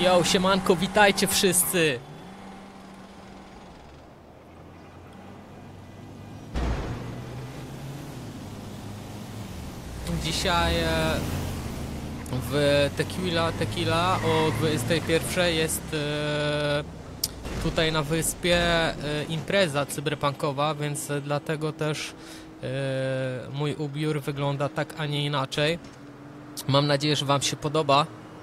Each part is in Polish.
Yo, siemanko, witajcie wszyscy! Dzisiaj w Tequila o 21 jest tutaj na wyspie impreza cyberpunkowa, więc dlatego też mój ubiór wygląda tak, a nie inaczej. Mam nadzieję, że wam się podoba.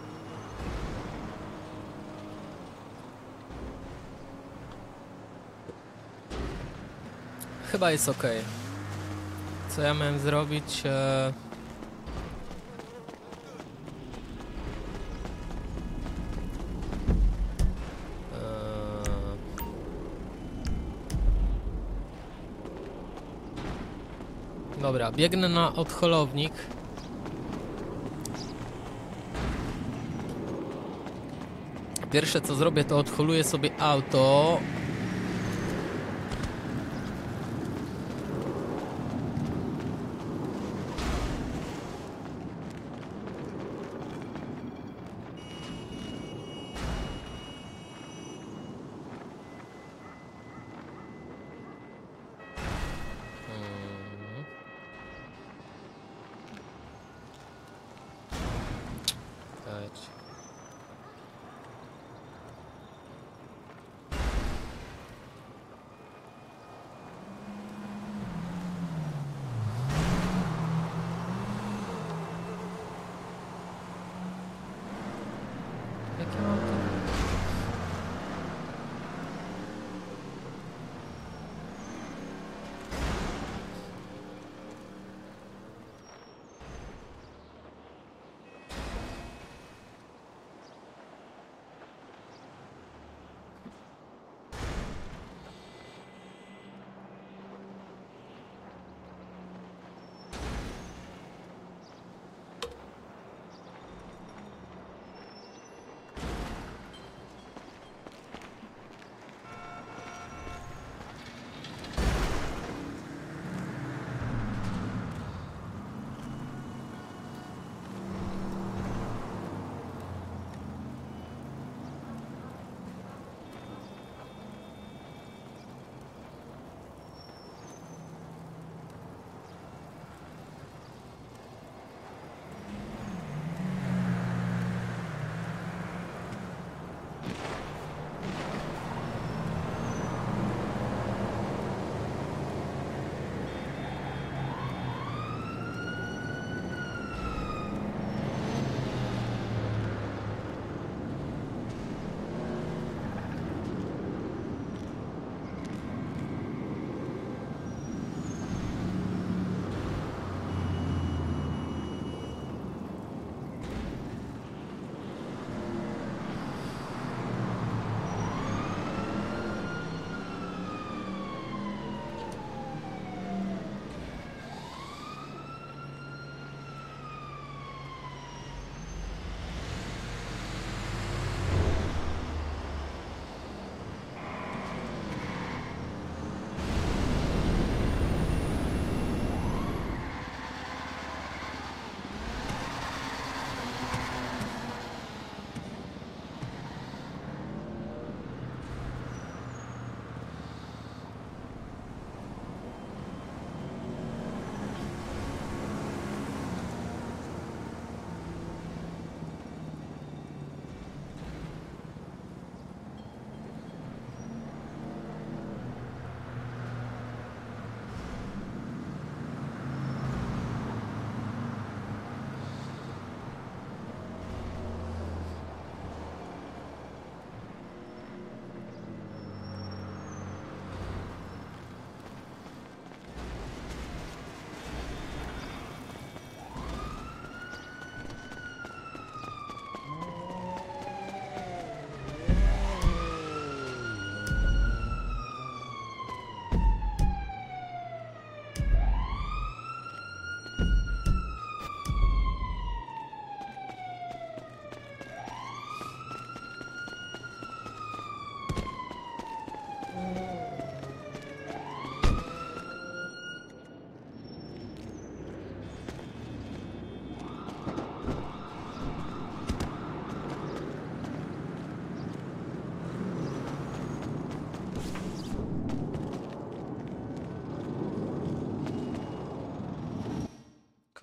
Chyba jest ok. Co ja miałem zrobić? Dobra, biegnę na odholownik. Pierwsze co zrobię, to odholuję sobie auto.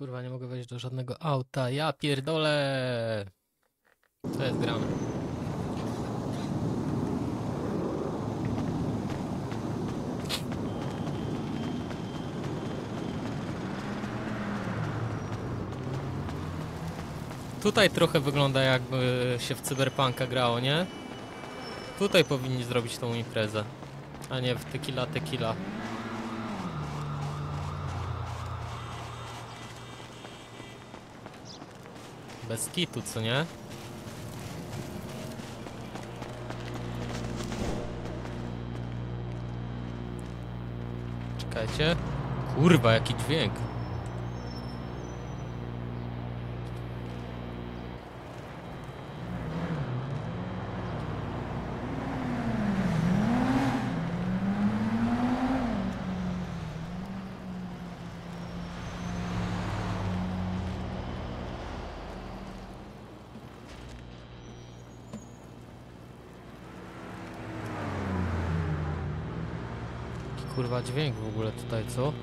Kurwa, nie mogę wejść do żadnego auta. Ja pierdolę. Co jest grane? Tutaj trochę wygląda jakby się w Cyberpunka grało, nie? Tutaj powinni zrobić tą imprezę, a nie w Tequila Tequila. Bez kitu, co nie? Czekajcie. Kurwa, jaki dźwięk. Kurwa dźwięk w ogóle tutaj, co?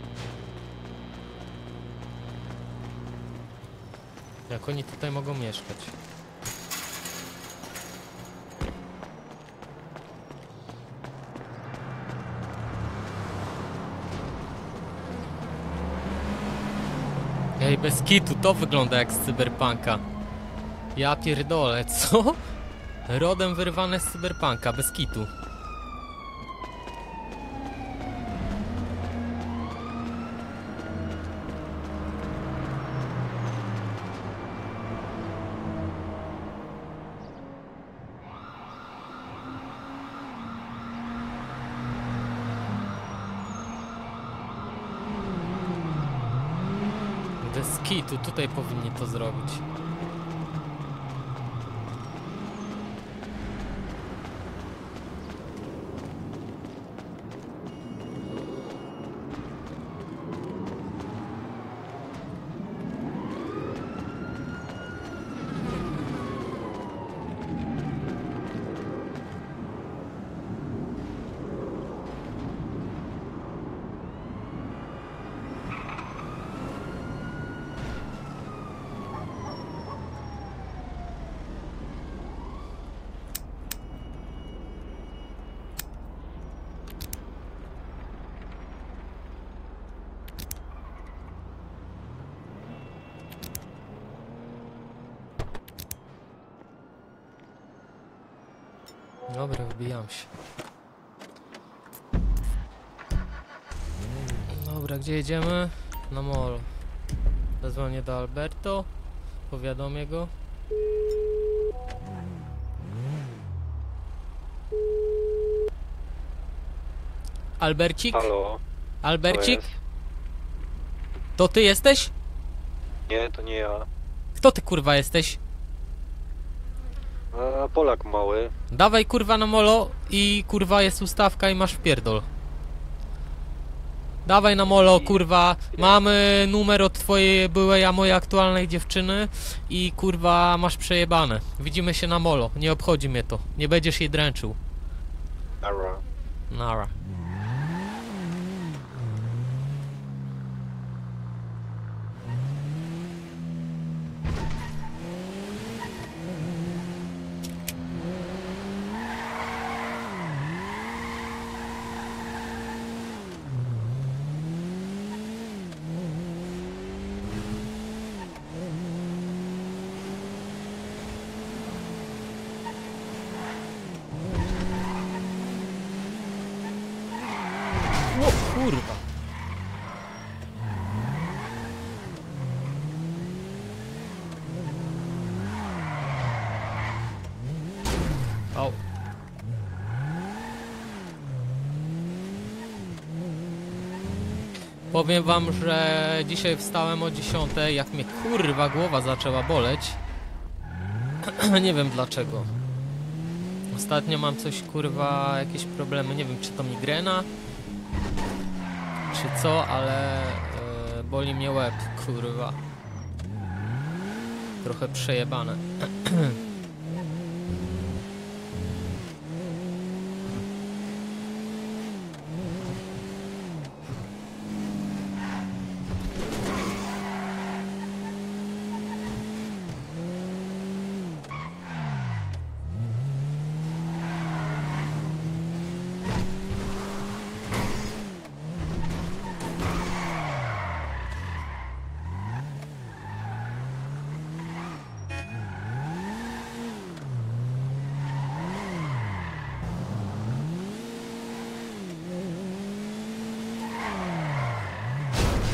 Jak oni tutaj mogą mieszkać? Ej, bez kitu, to wygląda jak z Cyberpunka. Ja pierdolę, co? Rodem wyrwane z Cyberpunka, bez kitu. Bez kitu, tutaj powinni to zrobić. Dobra, wbijam się. Dobra, gdzie jedziemy? Na mall. Zadzwonię do Alberto. Powiadomię go. Albercik? Halo, Albercik? to jest? To ty jesteś? Nie, to nie ja. Kto ty kurwa jesteś? A, Polak mały. Dawaj kurwa na molo i kurwa jest ustawka i masz wpierdol. Dawaj na molo kurwa, mamy numer od twojej byłej, a mojej aktualnej dziewczyny i kurwa masz przejebane. Widzimy się na molo, nie obchodzi mnie to, nie będziesz jej dręczył. Ara. Nara. O kurwa. Au. Powiem wam, że dzisiaj wstałem o 10, jak mnie kurwa głowa zaczęła boleć. Nie wiem dlaczego. Ostatnio mam coś kurwa, jakieś problemy, nie wiem czy to migrena, czy co, ale boli mnie łeb, kurwa. Trochę przejebane.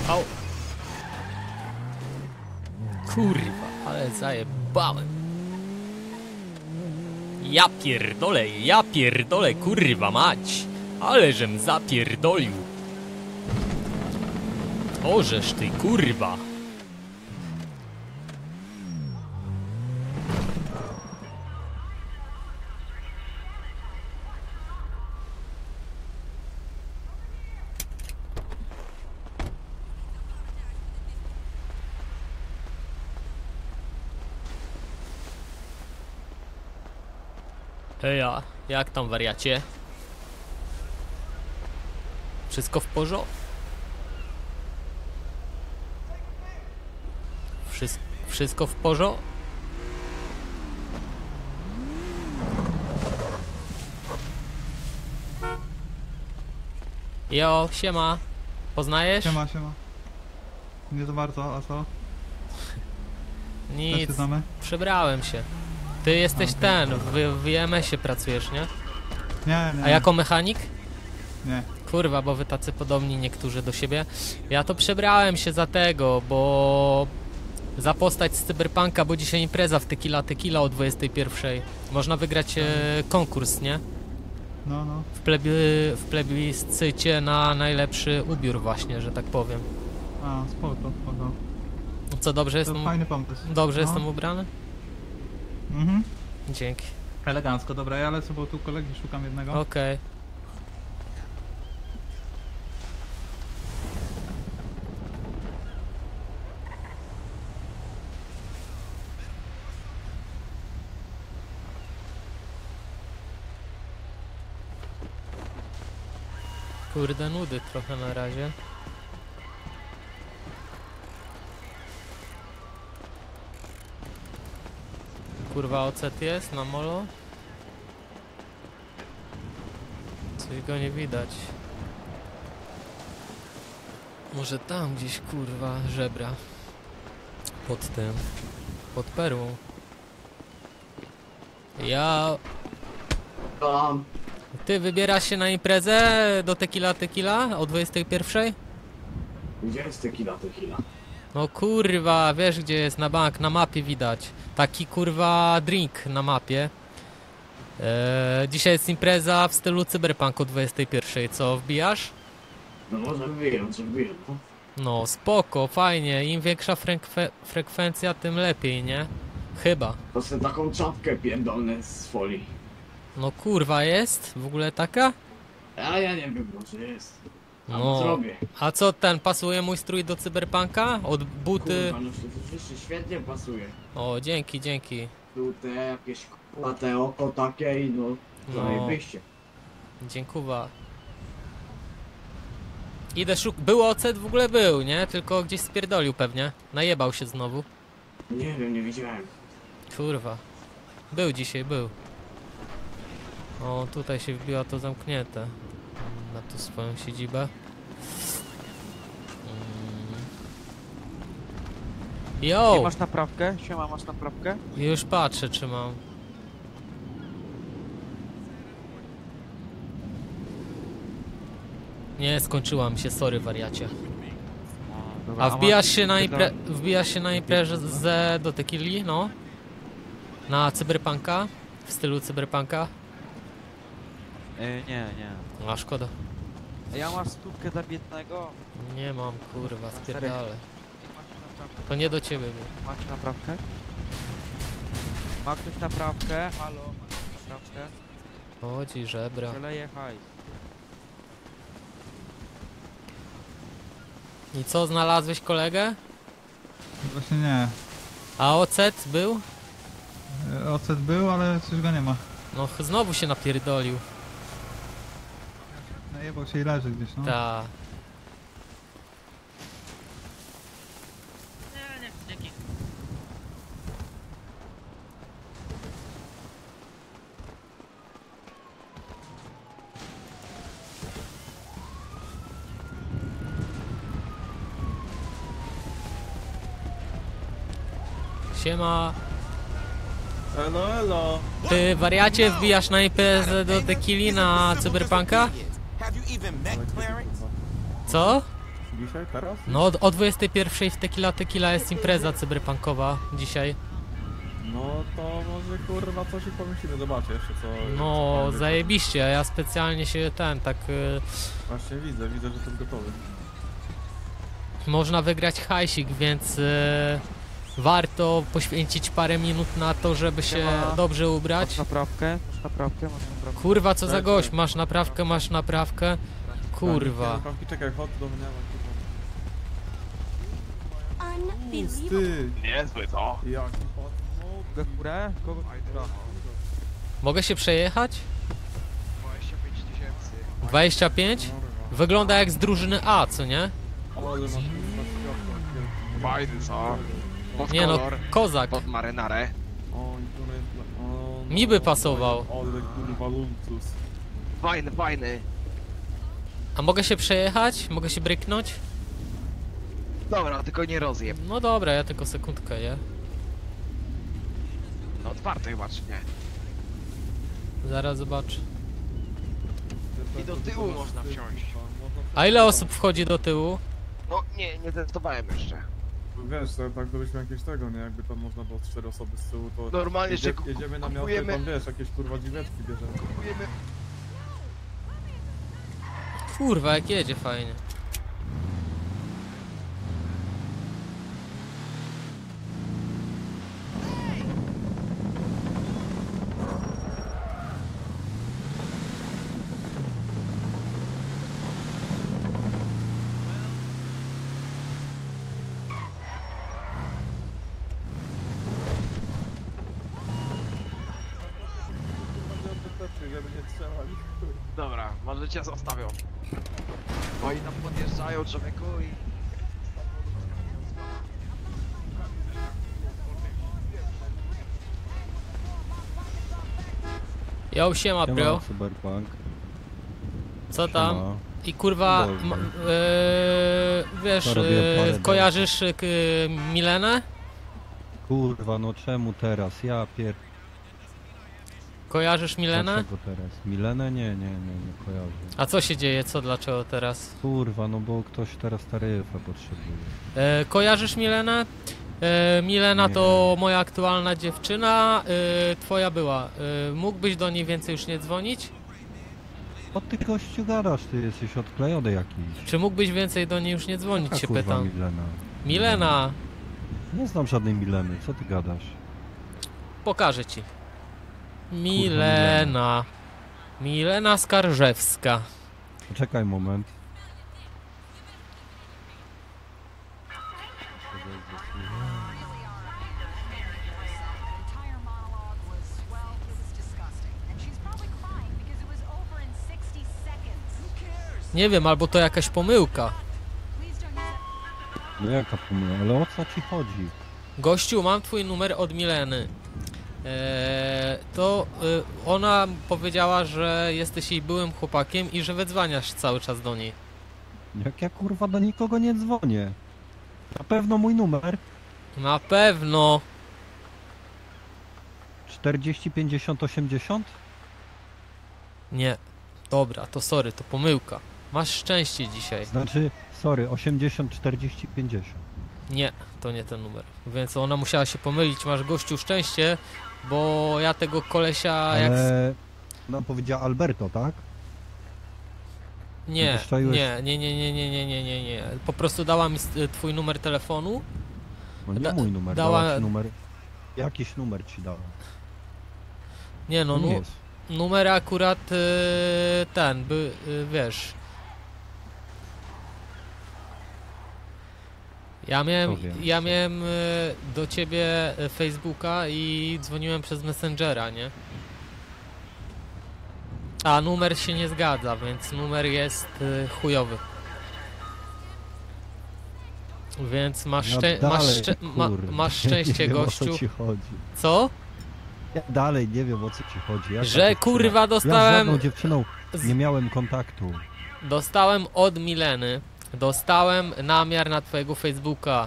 Au. Kurwa, ale zajebałem. Ja pierdolę, kurwa mać. Ależem zapierdolił. Ożeż ty, kurwa. Heja, jak tam wariacie? Wszystko w porządku? Wszystko w porządku? Jo, siema. Poznajesz? Siema. Nie za bardzo, a co? Też Nic, się znamy? przebrałem się. Ty jesteś Okej. ten, w IMS-ie pracujesz, nie? Nie. A jako mechanik? Nie. Kurwa, bo wy tacy podobni niektórzy do siebie. Ja to przebrałem się za tego, bo... Za postać z Cyberpunka, bo dzisiaj impreza w Tequila o 21. Można wygrać konkurs, nie? No. W plebiscycie na najlepszy ubiór właśnie, że tak powiem. A, spoko. Co, dobrze To jestem, fajny pomysł. dobrze No. jestem ubrany? Mhm. Dzięki. Elegancko, dobra, ja lecę, bo tu kolegi szukam jednego. Okej. Kurde, nudy trochę na razie. Kurwa, ocet jest na molo? Coś go nie widać. Może tam gdzieś, kurwa, żebra. Pod tym. Pod perłą. Ja... Ty wybierasz się na imprezę do Tequila o 21? Gdzie jest tequila? No kurwa, wiesz gdzie jest, na bank, na mapie widać. Taki kurwa drink na mapie. Dzisiaj jest impreza w stylu Cyberpunk o 21. Co, wbijasz? No może wbiję, no. No spoko, fajnie. Im większa frekwencja, tym lepiej, nie? Chyba. To sobie taką czapkę pierdolę z folii. No kurwa, jest? W ogóle taka? A ja nie wiem, może jest. A No. zrobię. A co, ten, pasuje mój strój do Cyberpunka? Od buty... Kurwa, no rzeczywiście świetnie pasuje. O, dzięki. Tu te jakieś kurwa, te oko takie i no... No. Zajebiście. Dziękuwa. Idę Był ocet, w ogóle był, nie? Tylko gdzieś spierdolił pewnie. Najebał się znowu. Nie wiem, nie widziałem. Kurwa. Był dzisiaj, był. O, tutaj się wbiła to zamknięte. Na tu swoją siedzibę. Jo! Nie masz naprawkę? Siema, masz naprawkę? Już patrzę, czy mam. Nie, skończyła mi się, sorry wariacie. Dobra, A wbijasz masz- się na dobra. wbijasz się na imprezę do Tequili, no? Na Cyberpunka? W stylu Cyberpunka? Nie. A szkoda. Ja masz stówkę za biednego. Nie mam, kurwa, spierdalę. Masz naprawkę? To nie do ciebie był. Masz naprawkę? Ma ktoś naprawkę? Halo, masz naprawkę? Chodzi, żebra. Przeleję hajs. I co, znalazłeś kolegę? Właśnie nie. A ocet był? Ocet był, ale coś go nie ma. No znowu się napierdolił. Najebał się i leży gdzieś, no. Ta. Siema. Elo. Ty wariacie wbijasz na imprezę do Tequili na Cyberpunka? Co? Dzisiaj? Teraz? No o 21 w Tequila jest impreza cyberpunkowa dzisiaj. No to może kurwa coś i pomyślimy, zobaczę jeszcze co... No co tam zajebiście, ja specjalnie się tak Właśnie widzę, że to jest gotowy. można wygrać hajsik, więc warto poświęcić parę minut na to, żeby się Siema. dobrze ubrać. Masz naprawkę? Masz naprawkę? Kurwa, co za Tak, gość, tak. masz naprawkę. Kurwa. Pampi, czekaj, chodź do mnie, Unbelievable. Ty! Niezły, co? Jaki hot Mogę w górę? Kogo? Mogę się przejechać? 25 tysięcy. 25? Wygląda jak z drużyny A, co nie? Ale masz Fajny, co? Pod Nie no, kolor, kozak. pod marynarę. Mi by pasował. Ale kurwa luncus. Fajny, fajny. A mogę się przejechać? Mogę się bryknąć? Dobra, tylko nie rozjeb. No dobra, ja tylko sekundkę, nie? No otwarty chyba, czy nie? Zaraz zobaczę. I do tyłu można wsiąść. A ile osób wchodzi do tyłu? No nie testowałem jeszcze. Wiesz, tak gdybyśmy jakieś tego, nie? Jakby tam można było 4 osoby z tyłu, to... Normalnie, że jedziemy na miotę, kupujemy- tam wiesz, jakieś kurwa dziweczki bierzemy. Kupujemy... Kurwa, jak jedzie fajnie. Żeby nie trzeba Dobra, może cię zostawią. Oni tam podjeżdżają, człowieku i... Yo, siema bro. Cyberpunk. Co tam? Siema. I kurwa, Dobrze. wiesz, To robiłem parę kojarzysz Milenę? Kurwa, no czemu teraz? Ja Kojarzysz Milenę? Dlaczego teraz? Milenę? Nie kojarzę. A co się dzieje? Dlaczego teraz? Kurwa, no bo ktoś teraz taryfę potrzebuje. Kojarzysz Milenę? Milena Nie. to moja aktualna dziewczyna, twoja była. Mógłbyś do niej więcej już nie dzwonić? O ty gościu gadasz, ty jesteś odklejony jakiś. Czy mógłbyś więcej do niej już nie dzwonić, A się kurwa pytam. Milena. Milena, Nie znam żadnej Mileny, co ty gadasz? pokażę ci. Milena. Milena Skarżewska. Poczekaj moment. Entire monologue was, well, it was disgusting. And she's probably crying because it was over in 60 seconds. Who cares? Nie wiem, albo to jakaś pomyłka. Please don't use that. No jaka pomyła, ale o co ci chodzi? Gościu, mam twój numer od Mileny. Ona powiedziała, że jesteś jej byłym chłopakiem i że wydzwaniasz cały czas do niej. Jak ja kurwa do nikogo nie dzwonię. Na pewno mój numer. Na pewno. 40 50 80? Nie. Dobra, to sorry, to pomyłka. Masz szczęście dzisiaj. Znaczy, sorry, 80 40 50. Nie, to nie ten numer. Więc ona musiała się pomylić. Masz gościu szczęście, bo ja tego kolesia jak... Ale... No powiedziała Alberto, tak? Nie, Wyszczaiłeś- nie. Po prostu dała mi twój numer telefonu. No nie Da- mój numer, dała- dała ci numer. Jakiś numer ci dała. Nie no, To nie jest. numer akurat ten, wiesz. Ja miałem do ciebie Facebooka i dzwoniłem przez Messengera, nie? A numer się nie zgadza, więc numer jest chujowy. Więc masz, masz szczęście, nie wiem, gościu. o co ci chodzi. Co? Ja dalej nie wiem, o co ci chodzi. Ja Że kurwa Ja z dostałem... żadną dziewczyną nie miałem kontaktu. Dostałem od Mileny. Dostałem namiar na twojego Facebooka.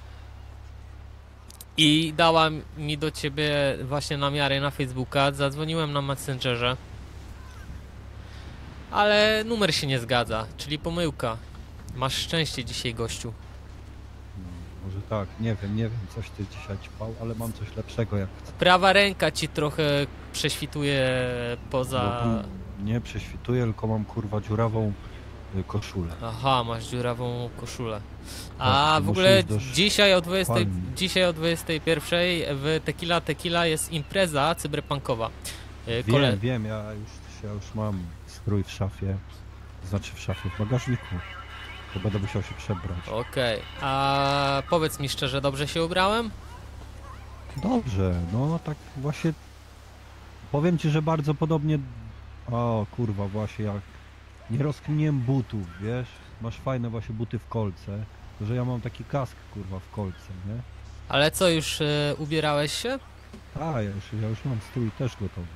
I dała mi do ciebie właśnie namiary na Facebooka. Zadzwoniłem na Messengerze. Ale numer się nie zgadza, czyli pomyłka. Masz szczęście dzisiaj, gościu. Może tak, nie wiem, coś ty dzisiaj ćpał, ale mam coś lepszego jak chcę. Prawa ręka ci trochę prześwituje poza... Bo nie prześwituję, tylko mam kurwa dziurawą koszulę. Aha, masz dziurawą koszulę. Tak, A w muszę ogóle iść do szwalni. dzisiaj o 21 w Tequila jest impreza cyberpunkowa. Wiem, ja już mam strój w szafie, w bagażniku. To będę musiał się przebrać. Okej, a powiedz mi szczerze, dobrze się ubrałem? Dobrze, no tak właśnie. Powiem ci, że bardzo podobnie. O kurwa, właśnie jak nie rozkminiłem butów, wiesz? Masz fajne właśnie buty w kolce. To, że ja mam taki kask kurwa w kolce, nie? Ale co, już ubierałeś się? A, ja już mam strój też gotowy.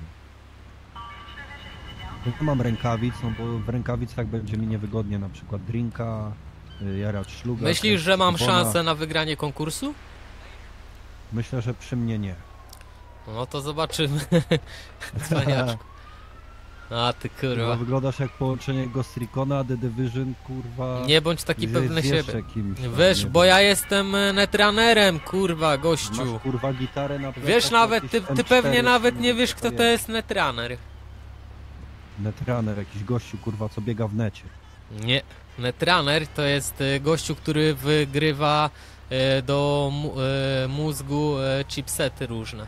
Nie mam rękawic, no bo w rękawicach będzie mi niewygodnie na przykład drinka, jarać szluga. Myślisz, że mam kupona. szansę na wygranie konkursu? Myślę, że przy mnie nie. No to zobaczymy. Cwaniaczku. A ty Kurwa, kurwa. wyglądasz jak połączenie Ghost Recona, The Division, kurwa. Nie bądź taki z pewny jeszcze siebie. kimś tam, Wiesz, nie bo wiem. ja jestem netrunnerem, kurwa, gościu. Masz kurwa gitarę na plecach, Wiesz nawet, jakieś ty M4, pewnie nawet czy nie wiesz, kto to jest netrunner. Netrunner, jakiś gościu kurwa, co biega w necie. Nie, netrunner to jest gościu, który wygrywa do mózgu chipsety różne.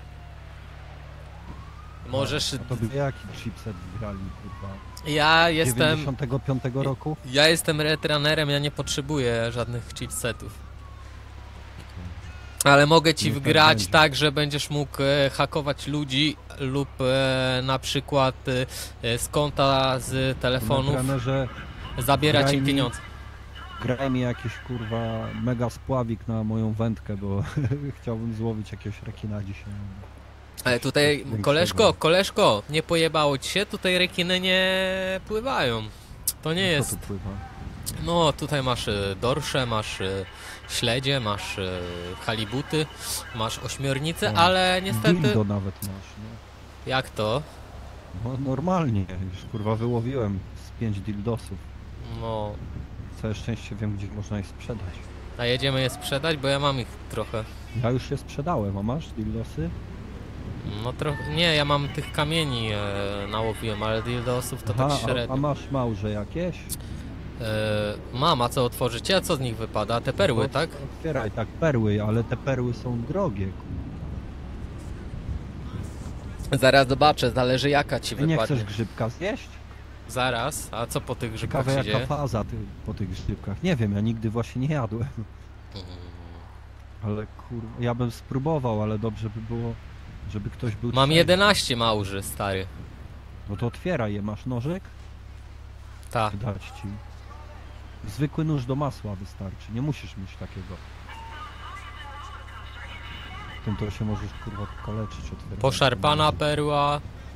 Możesz... A to by jaki chipset grali kurwa? Ja jestem... 95 roku? Ja jestem netrunnerem, ja nie potrzebuję żadnych chipsetów. Ale mogę ci Niech tak wgrać będzie. tak, że będziesz mógł hakować ludzi lub na przykład z konta z telefonów Netrunnerze, zabierać graj im mi- pieniądze. graj mi jakiś kurwa mega spławik na moją wędkę, bo chciałbym złowić jakiegoś rekina dzisiaj. Ale tutaj, większego. koleżko, nie pojebało ci się? Tutaj rekiny nie pływają. To nie Co jest... tu pływa? No, tutaj masz dorsze, masz śledzie, masz halibuty, masz ośmiornice, O, ale niestety... Dildo nawet masz, nie? Jak to? No normalnie, już kurwa wyłowiłem z 5 dildosów. No... Całe szczęście wiem, gdzie można je sprzedać. A jedziemy je sprzedać? Bo ja mam ich trochę. Ja już je sprzedałem, a masz dildosy? No trochę... Nie, ja mam tych kamieni nałowiłem, ale dildosów to tak a średnio. masz małże jakieś? Mam, a co otworzycie? A co z nich wypada? Te perły, tak? Otwieraj, tak, perły, ale te perły są drogie. Zaraz zobaczę, zależy jaka ci Ty nie wypadnie. chcesz grzybka zjeść? Zaraz, a co po tych grzybkach Ciekawe się jaka dzieje? faza po tych grzybkach. Nie wiem, ja nigdy właśnie nie jadłem. Ale kurwa, ja bym spróbował, ale dobrze by było, żeby ktoś był Mam trzeźwy. 11 małży, stary. No to otwieraj je, masz nożyk? Tak. Dać ci. Zwykły nóż do masła wystarczy, nie musisz mieć takiego. Tym to się możesz kurwa kaleczyć otwierać. Poszarpana perła.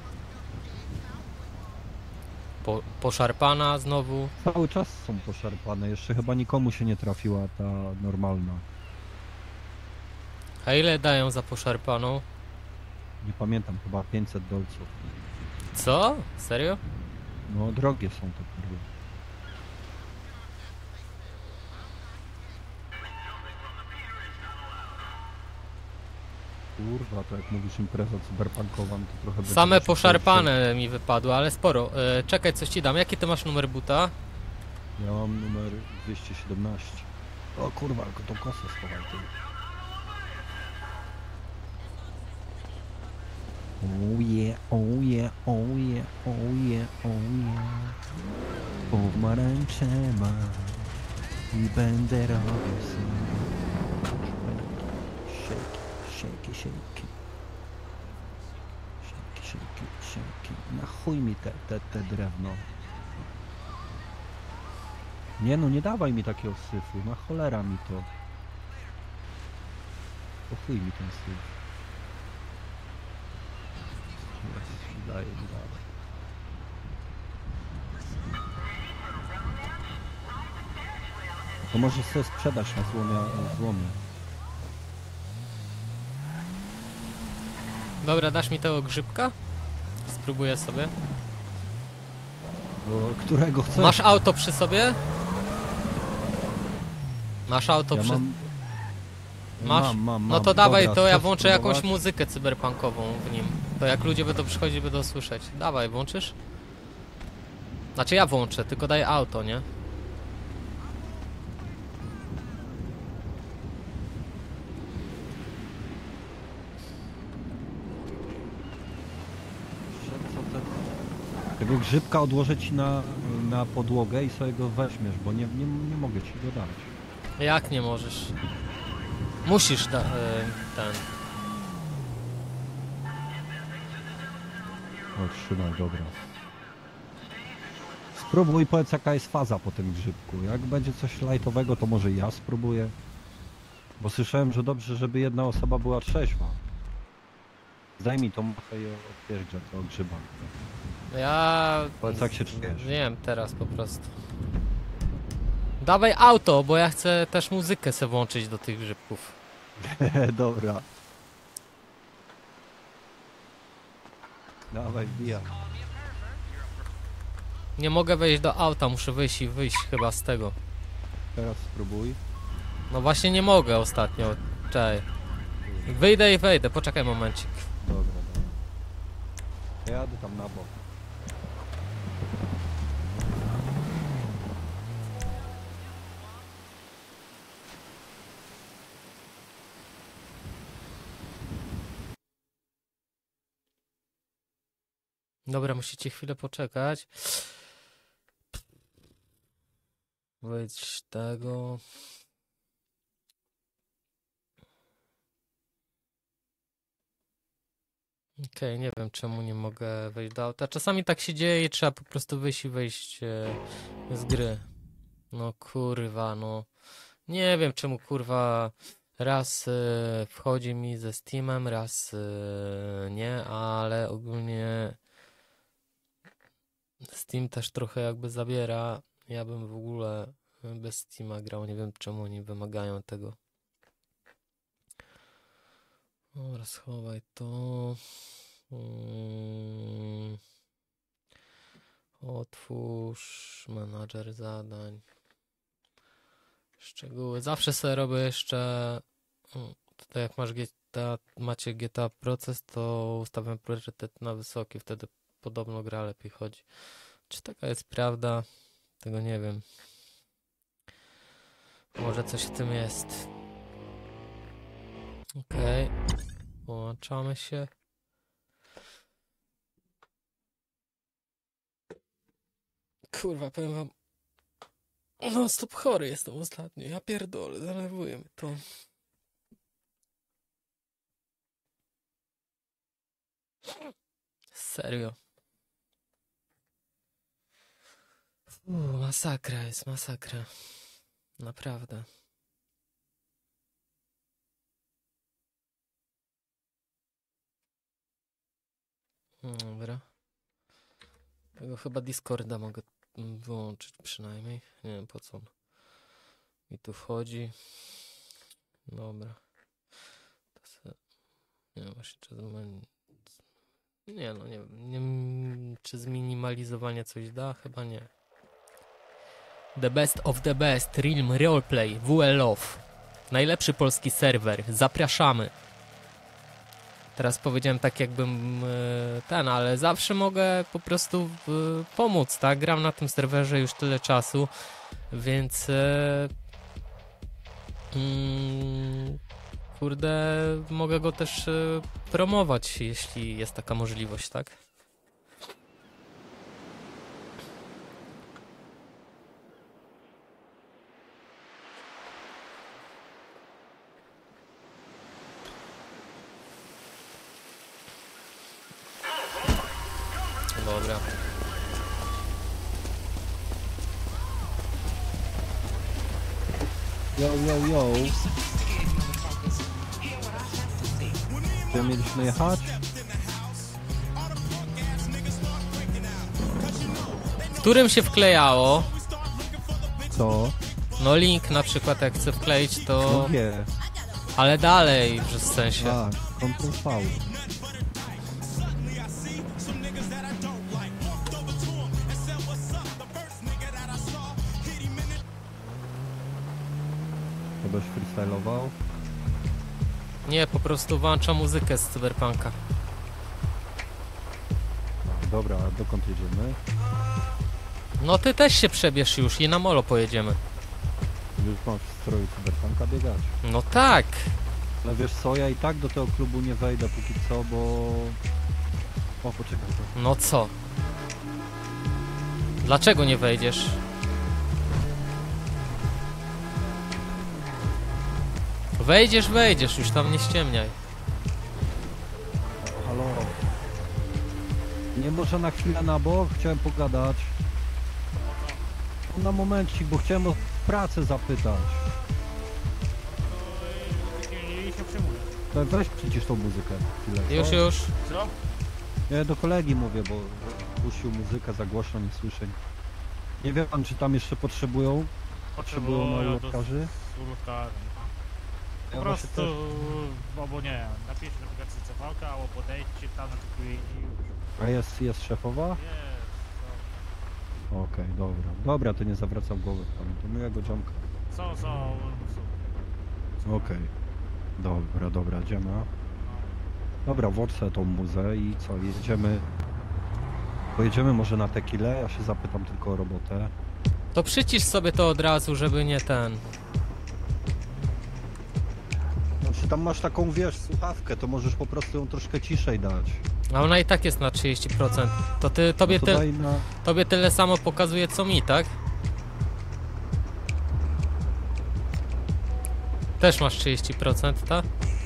Poszarpana znowu. Cały czas są poszarpane, jeszcze chyba nikomu się nie trafiła ta normalna. A ile dają za poszarpaną? Nie pamiętam, chyba 500 dolców. Co? Serio? No drogie są te perły. Kurwa, to jak mówisz impreza cyberpunkowa, to trochę będzie Same musiał poszarpane mi wypadły, ale sporo. Czekaj, coś ci dam. Jaki ty masz numer buta? Ja mam numer 217. O kurwa, tylko tą kosę schowaj ty. Oh yeah, oh yeah, oh yeah, oh yeah, oh yeah. Pomarańcze ma i będę robił sobie. Shake, shake. Shake, shake, shake. Na chuj mi te drewno. Nie no, nie dawaj mi takiego syfu, na cholera mi to. Po chuj mi ten syf. Daję, dawaj. To może sobie sprzedać na złomie. Dobra, dasz mi tego grzybka? Spróbuję sobie. Bo którego chcesz? Masz auto przy sobie? Masz auto Ja przy... mam... Masz? Mam. No to dawaj, Dobra, to ja chcesz włączę jakąś spróbować? muzykę cyberpunkową w nim. To jak ludzie będą przychodzić, będą słyszeć. Dawaj, włączysz? Znaczy ja włączę, tylko daj auto, nie? Tego grzybka odłożę ci na podłogę i sobie go weźmiesz, bo nie mogę ci go dać. Jak nie możesz? Musisz ten... Trzymaj, dobra. Spróbuj i powiedz jaka jest faza po tym grzybku. Jak będzie coś lajtowego, to może ja spróbuję. Bo słyszałem, że dobrze, żeby jedna osoba była trzeźwa. Zdejmij tą machę i odpierdzę to grzyba. Ja... Powiedz jak się czujesz. Nie wiem, teraz po prostu. Dawaj auto, bo ja chcę też muzykę sobie włączyć do tych grzybków. Dobra. Dawaj, wbijaj. Nie mogę wejść do auta, muszę wyjść i wyjść chyba z tego. Teraz spróbuj. No właśnie nie mogę ostatnio. Czekaj. Wyjdę i wejdę, poczekaj momencik. Dobra. Ja jadę tam na bok. Dobra, musicie chwilę poczekać. Wyjdź z tego. Okej, nie wiem czemu nie mogę wejść do auta. Czasami tak się dzieje i trzeba po prostu wyjść i wejść z gry. No kurwa, no. Nie wiem czemu kurwa raz wchodzi mi ze Steamem, raz nie, ale ogólnie Steam też trochę jakby zabiera. Ja bym w ogóle bez Steama grał, nie wiem czemu oni wymagają tego. Dobra, schowaj to. Otwórz menadżer zadań. Szczegóły. Zawsze sobie robię jeszcze. Tutaj jak masz macie GTA proces, to ustawiam priorytet na wysoki, wtedy podobno gra lepiej chodzi. Czy taka jest prawda? Tego nie wiem. Może coś w tym jest. Okej. Połączamy się. Kurwa, powiem wam. No stop, chory jestem ostatnio. Ja pierdolę, denerwuje mnie to. Serio. Masakra jest, masakra. Naprawdę. Dobra. Tego chyba Discorda mogę wyłączyć przynajmniej. Nie wiem po co on mi tu wchodzi. Dobra. Nie wiem właśnie czy nie no nie wiem. Czy zminimalizowanie coś da? Chyba nie. The best of the best. Realm Roleplay. WL Love. Najlepszy polski serwer. Zapraszamy. Teraz powiedziałem tak jakbym ale zawsze mogę po prostu pomóc, tak? Gram na tym serwerze już tyle czasu, więc kurde, mogę go też promować, jeśli jest taka możliwość, tak? Dobra. Yo. Gdzie mieliśmy jechać? Którym się wklejało? Co? No link na przykład jak chcę wkleić to... No nie. Ale dalej, w sensie. Tak, Ctrl V. To będziesz freestylował? Nie, po prostu włączam muzykę z Cyberpunka. Dobra, a dokąd jedziemy? No ty też się przebierz już i na molo pojedziemy. Już masz w stroju Cyberpunka biegać. No tak. Ale wiesz co, ja i tak do tego klubu nie wejdę póki co, bo... O, poczekaj. No co? Dlaczego nie wejdziesz? Wejdziesz, już tam nie ściemniaj. Halo. Nie może na chwilę na bok? Chciałem pogadać. Na momencik, bo chciałem o pracę zapytać. To weź przecież tą muzykę chwilę, co? Już. Ja do kolegi mówię, bo puścił muzykę za głośno, nie słyszę. Nie wie pan, czy tam jeszcze potrzebują lotkarzy? Po prostu, albo nie, napisz na aplikacji CV, albo podejdźcie tam na tylko i już. A jest szefowa? Jest, Okej, dobra. Dobra, to nie zawracam głowy pani. To miłego dziomka. są. Okej. Dobra, idziemy. Dobra, włączę tą muzę i co, jedziemy... Pojedziemy może na tequilę, ja się zapytam tylko o robotę. To przycisz sobie to od razu, żeby nie ten... Znaczy tam masz taką, wiesz, słuchawkę, to możesz po prostu ją troszkę ciszej dać. A ona i tak jest na 30%. To tobie, No to daj na... tobie tyle samo pokazuje co mi, tak? Też masz 30%, tak?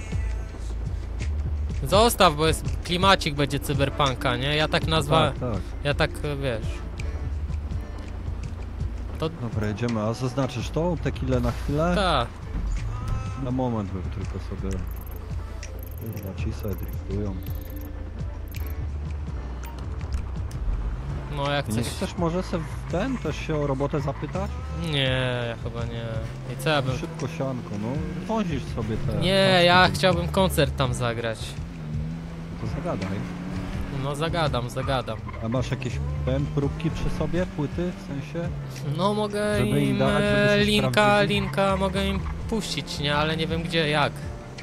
Zostaw, bo jest klimacik będzie Cyberpunka, nie? Ja tak nazwałem, Tak. ja tak, wiesz. Dobra, jedziemy, a zaznaczysz tą tequilę na chwilę? Tak. Na moment bym tylko sobie... Kurwa, ci sobie driftują. No jak Ty nie coś... chcesz może se w ten też się o robotę zapytać? Nie, ja chyba nie. I co ja bym... Szybko sianko, no. Wozisz sobie te... Nie, ja paczki. chciałbym koncert tam zagrać. To zagadaj. No zagadam. A masz jakieś próbki przy sobie, płyty w sensie? No mogę Żeby im im dać, żeby się sprawdzili? linka mogę im puścić, nie? Ale nie wiem gdzie, jak.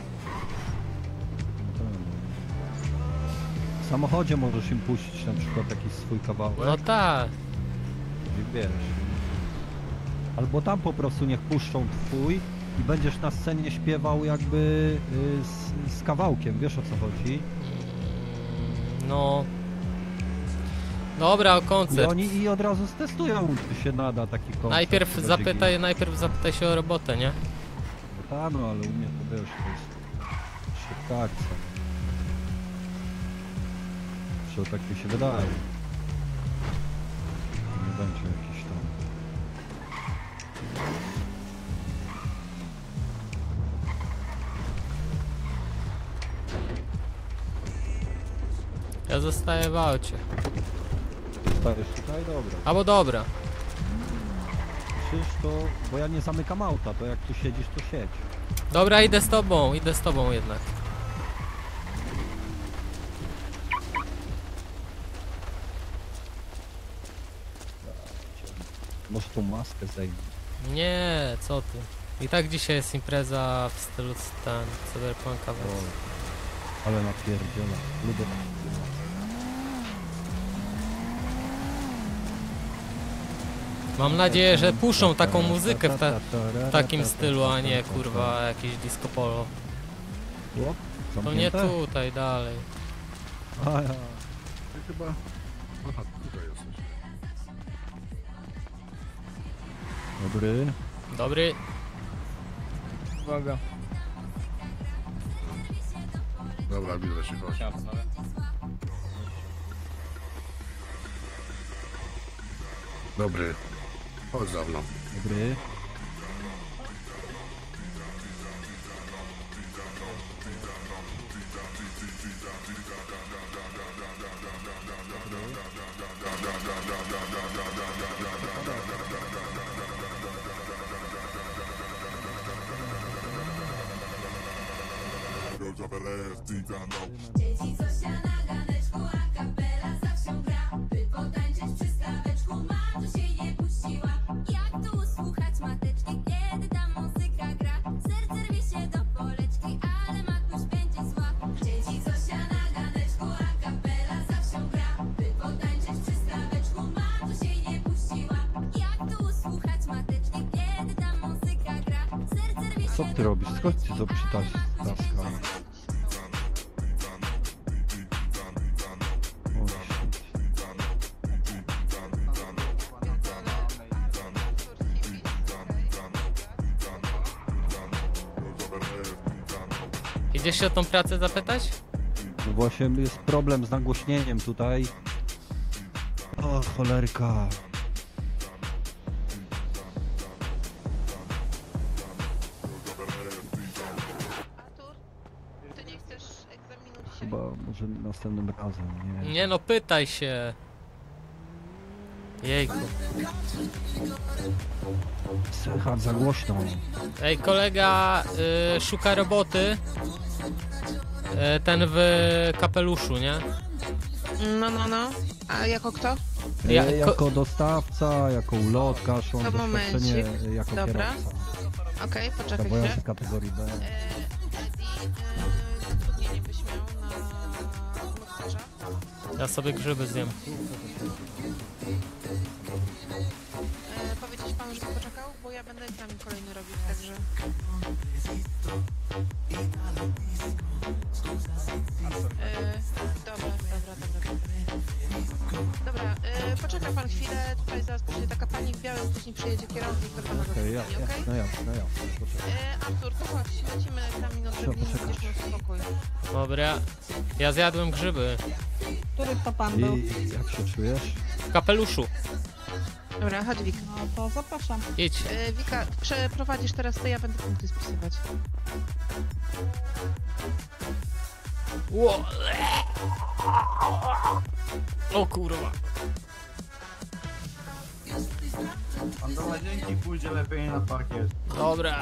W samochodzie możesz im puścić na przykład jakiś swój kawałek. No tak. I wiesz. Albo tam po prostu niech puszczą twój i będziesz na scenie śpiewał jakby z kawałkiem, wiesz o co chodzi? No. Dobra, o I koncert. oni i od razu stestują, czy się nada taki koncert. Najpierw czy będzie zapytaj się o robotę, nie? git. No, ale u mnie to wiesz, to jest szybka akcja. Że tak mi się wydaje. Nie będzie jakiś tam... Ja zostaję w aucie. Stajesz tutaj? Dobra. Albo dobra. Przecież to... Bo ja nie zamykam auta, to jak tu siedzisz, to siedź. Dobra, idę z tobą jednak. Może tą maskę zdejmę. Nie, co ty. I tak dzisiaj jest impreza w stylu ten Cyberpunka. O, ale napierdziela. Lubię napierdziela. Mam nadzieję, że puszczą taką muzykę w takim stylu, a nie kurwa jakieś disco polo. O, To nie zamknięte? tutaj, dalej. A, ja. Ty chyba... Aha, tutaj jesteś. Dobry. Dobry. Uwaga. Dobra, widzę się, chodź. Dobry. Chodź za mną. Dobry. Dzieci Zosia na ganeczku, a kapela zawsze gra. By potańczyć przy staweczku, ma to się nie puściła. Jak tu słuchać mateczki, kiedy ta muzyka gra? Co ty robisz? Skąd ty to przytaska? O, shit. Idziesz się o tą pracę zapytać? No właśnie jest problem z nagłośnieniem tutaj. O, cholerka. Ty nie chcesz egzaminu dzisiaj? Chyba może następnym razem, nie? Nie no, pytaj się. Jejku. Słychać za głośno. Ej, kolega szuka roboty. Ten w kapeluszu, nie? No. A jako kto? Jako dostawca, jako ulotkarz, on To doświadczenie momencik. jako Dobra. kierowca. Okej, poczekaj Zawołałem chwilę. z kategorii B. Zatrudnienie byś miał na ulotkarza. Ja sobie grzyby zjem. Powiedzieć panu, żeby poczekał? Bo ja będę egzamin kolejny robić, także... Dobra. Dobra, poczeka pan chwilę, tutaj zaraz przyjdzie taka pani w białym, później przyjedzie kierownik do pana Okej, zatrudni, okej? jasne. Poczekaj. Artur, to chodź, lecimy na egzamin od Żegni, będziesz miał spokój. Dobra. Ja zjadłem grzyby. Który to pan był? I jak się czujesz? W kapeluszu. Dobra, chodź Wik. No to zapraszam. Idź. Wika, przeprowadzisz teraz ty, ja będę punkty spisywać. Ło. O kurwa. Pan do łazienki pójdzie lepiej na parkiet. Dobra.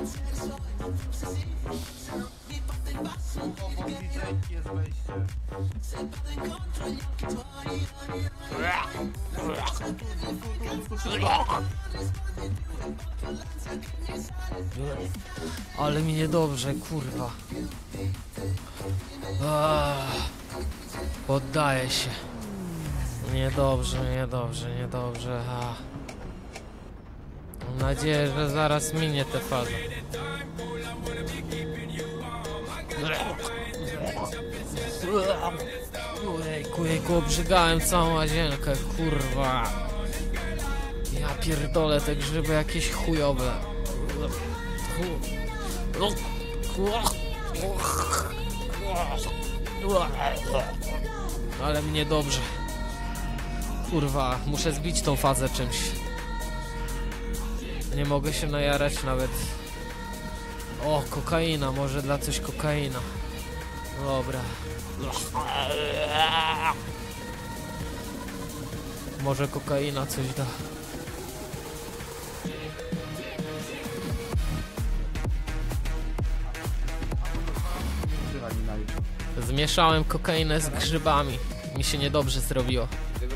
Jest wejście. Ale mi niedobrze, kurwa. Poddaję się. Niedobrze. Mam nadzieję, że zaraz minie tę fazę. Ojejku, obrzygałem całą łazienkę, kurwa. Ja pierdolę, te grzyby jakieś chujowe. Ale mnie dobrze. Kurwa, muszę zbić tą fazę czymś. Nie mogę się najarać nawet. O, kokaina, może dla coś kokaina. Dobra. Może kokaina coś da. Zmieszałem kokainę z grzybami. Mi się niedobrze zrobiło.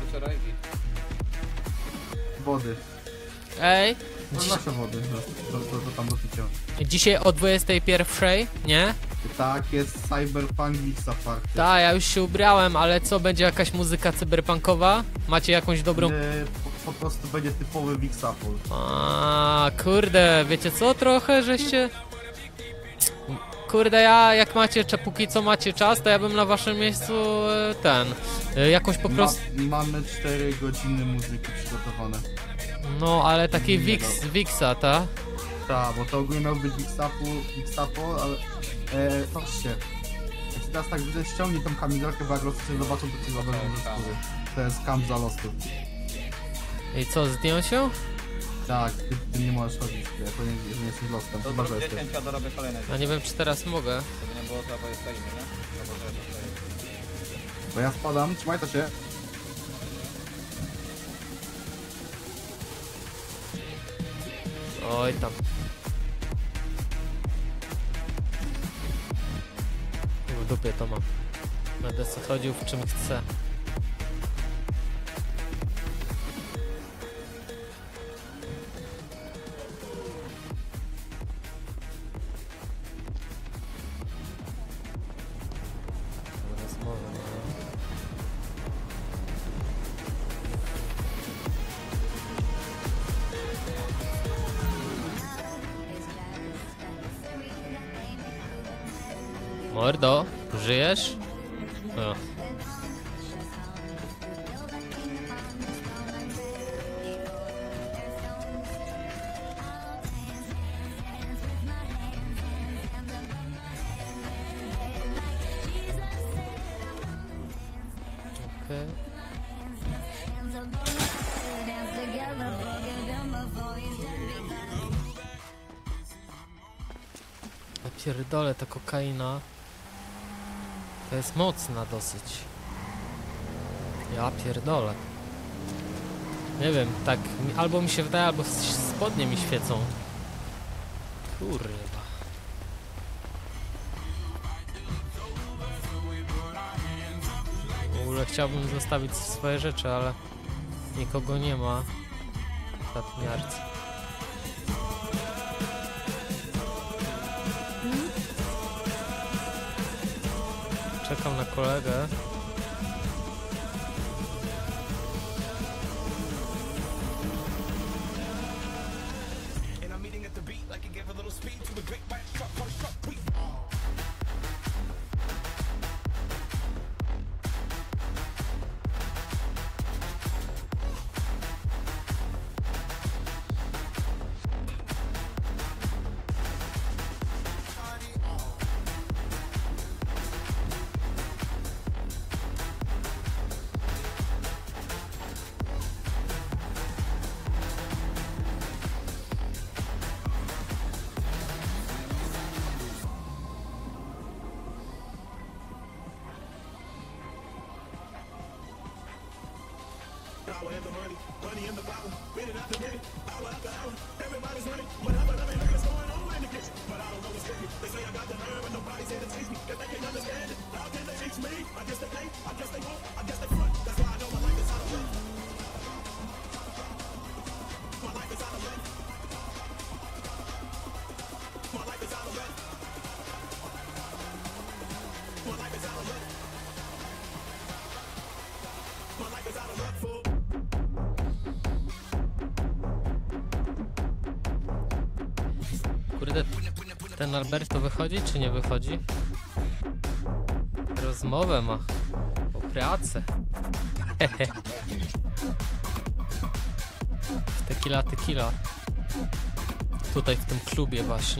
Wody. Ej, No nasze wody, to tam dosycie. dzisiaj o 21, nie? Tak, jest Cyberpunk Mixa Party. Tak, ja już się ubrałem, ale co, będzie jakaś muzyka cyberpunkowa? Macie jakąś dobrą... Po prostu będzie typowy Wixapol. A, kurde, wiecie co, trochę żeście... Kurde, ja jak macie, póki co macie czas, to ja bym na waszym miejscu jakąś po prostu... Mamy 4 godziny muzyki przygotowane. No, ale taki Wixa, ta? Tak, bo to ogólnie miał być Wixapol, ale... patrzcie. Jak się teraz tak widzę, ściągnij tą kamizelkę, bo jak rozpocznie zobaczą, to ci zabrać ze skóry. To jest kamp za losu. I co, zdjąć ją? Tak, ty nie możesz chodzić, jako nie jesteś losem, chyba że jesteś. Ja nie wiem, czy teraz mogę. Bo ja spadam, trzymaj to się. Oj tam. W dupie to mam. Będę sobie chodził w czym chcę. Mordo, żyjesz? O. Okej. Ja pierdolę, ta kokaina to jest mocna dosyć. Ja pierdolę. Nie wiem, tak albo mi się wydaje, albo spodnie mi świecą. Kurwa. W ogóle chciałbym zostawić swoje rzeczy, ale nikogo nie ma w tatniarce. Czekam na kolegę. Kurde, ten Alberto wychodzi czy nie wychodzi? Rozmowę ma o pracę. Tequila. Tutaj w tym klubie właśnie.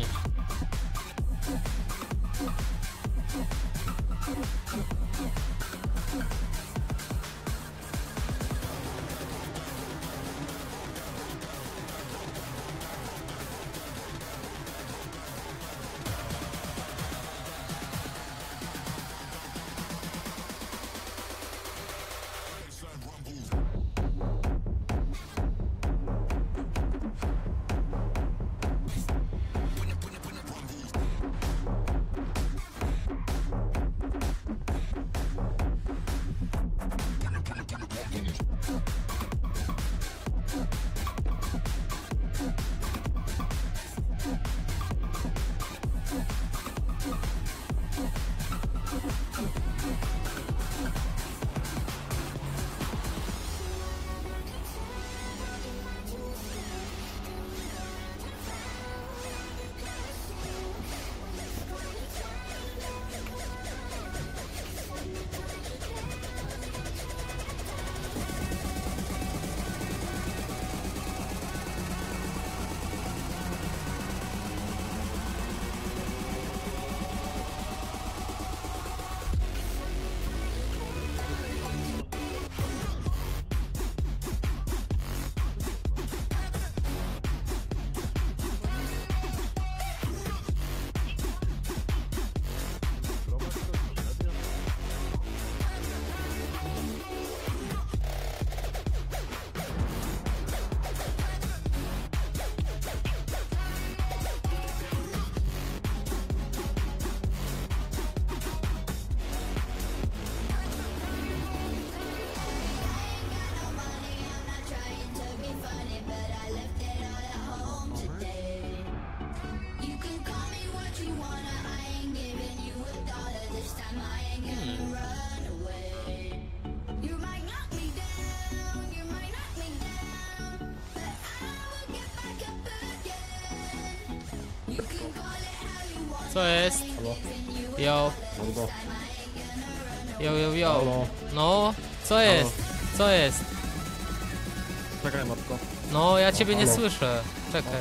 Co jest? Yo. Mordo. Yo. Halo. No, co jest? Co jest? Czekaj, matko. No, ja ciebie nie halo. słyszę. Czekaj.